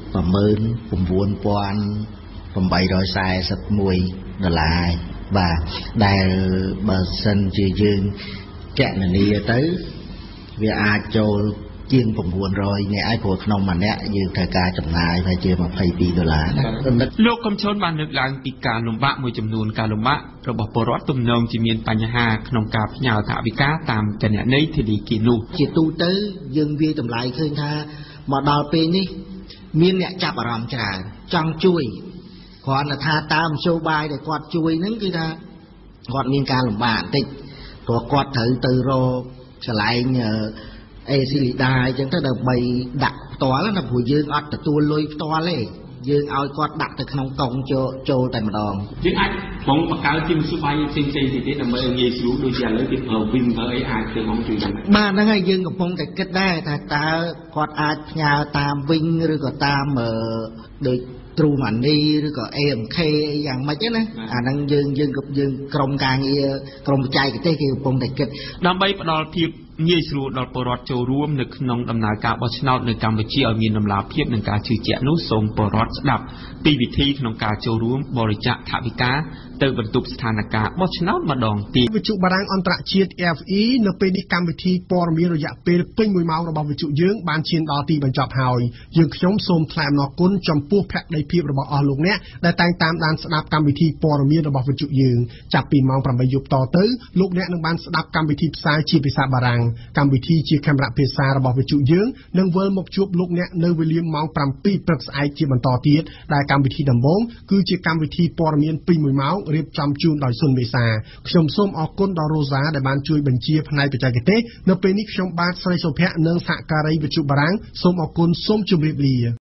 Speaker 10: $19,841បាទដែលបើសិនជាយើងកណនាទៅវាអាចចូលជាង900នាក់ឯងព្រោះក្នុងម្នាក់យើងត្រូវការចំណាយប្រហែលជា$22
Speaker 11: លោកកំឈុនបានលើកឡើងពីការលំបាកមួយចំនួនការលំបាករបស់ពលរដ្ឋទំនងជាមានបញ្ហាក្នុងការផ្ញើថវិកាតាមគណនីធនាគារនោះ
Speaker 10: ជាទូទៅយើងវាតម្លៃឃើញថាមកដល់ពេលនេះមានអ្នកចាប់អារម្មណ៍ច្រើនចង់ជួយគ្រាន់តែថាតើមធ្យោបាយដែលគាត់ជួយហ្នឹងគឺថាគាត់មានការលំបាកបន្តិចព្រោះគាត់ត្រូវទៅរកកន្លែងស៊ីលីដាអញ្ចឹងទៅដើម្បីដាក់ផ្ទាល់ណាព្រោះយើងអត់ទទួលលុយផ្ទាល់ទេយើងឲ្យគាត់ដាក់ទៅក្នុងកុងចូលតែម្ដង
Speaker 11: យើងអាចបងបង្កើតជាមធ្យោបាយផ្សេងៗទៀតដើម្បីឲ្យងាយស្រួលដូចជាឥឡូវគេប្រើវិញប្រើអីអាចទៅមកជួយបាន
Speaker 10: បាទហ្នឹងហើយយើងកំពុងតែគិតដែរថាតើគាត់អាចផ្ញើតាមវិញឬក៏តាមដូច True Money ឬក៏ AMK យ៉ាងម៉េចណាអាហ្នឹងយើងក្រុមការងារក្រុមបច្ចេកទេសគេកំពុងតែគិត
Speaker 11: ដើម្បីផ្ដល់ភាពងាយស្រួលដល់ពលរដ្ឋចូលរួមនៅក្នុងដំណើរការបោះឆ្នោតនៅកម្ពុជាឲ្យមានដំណាភាពនិងការជឿជាក់នោះសូមពលរដ្ឋស្ដាប់ពីវិធីក្នុងការចូលរួមបរិច្ចាគថវិកាទៅបន្ទប់ស្ថានភាពបោះឆ្នោតម្ដងទៀត
Speaker 1: វិទ្យុបារាំងអន្តរជាតិ RFI នៅពេលនេះកម្មវិធីព័ត៌មានរយៈពេលពេញ1ម៉ោងរបស់វិទ្យុយើងបានឈានដល់ទីបញ្ចប់ហើយយើងខ្ញុំសូមថ្លែងអំណរគុណចំពោះភក្ដីភាពរបស់អស់លោកអ្នកដែលតែងតាមដានស្ដាប់កម្មវិធីព័ត៌មានរបស់វិទ្យុយើងចាប់ពីម៉ោង 8 យប់តទៅលោកអ្នកនឹងបានស្ដាប់កម្មវិធីផ្សាយជាភាសាបារាំងកម្មវិធីជាខេមរៈភាសារបស់វិទ្យុយើងនឹងវិលមកជួបលោកអ្នកនៅវេលាម៉ោង 7 ព្រឹកស្អែកជាបន្តទៀតដែលកម្មវិធីដំបូងគឺជាកម្មវិធីព័ត៌មានពេញ1ម៉ោងរៀបចំជូនដោយសុនមេសាខ្ញុំសូមអរគុណដល់រ៉ូសាដែលបានជួយបញ្ជាផ្នែកបច្ចេកទេសនៅពេលនេះខ្ញុំបាទស្រីសុភ័ក្រនិងសហការីវិទ្យុបារាំងសូមអរគុណសូមជម្រាបលា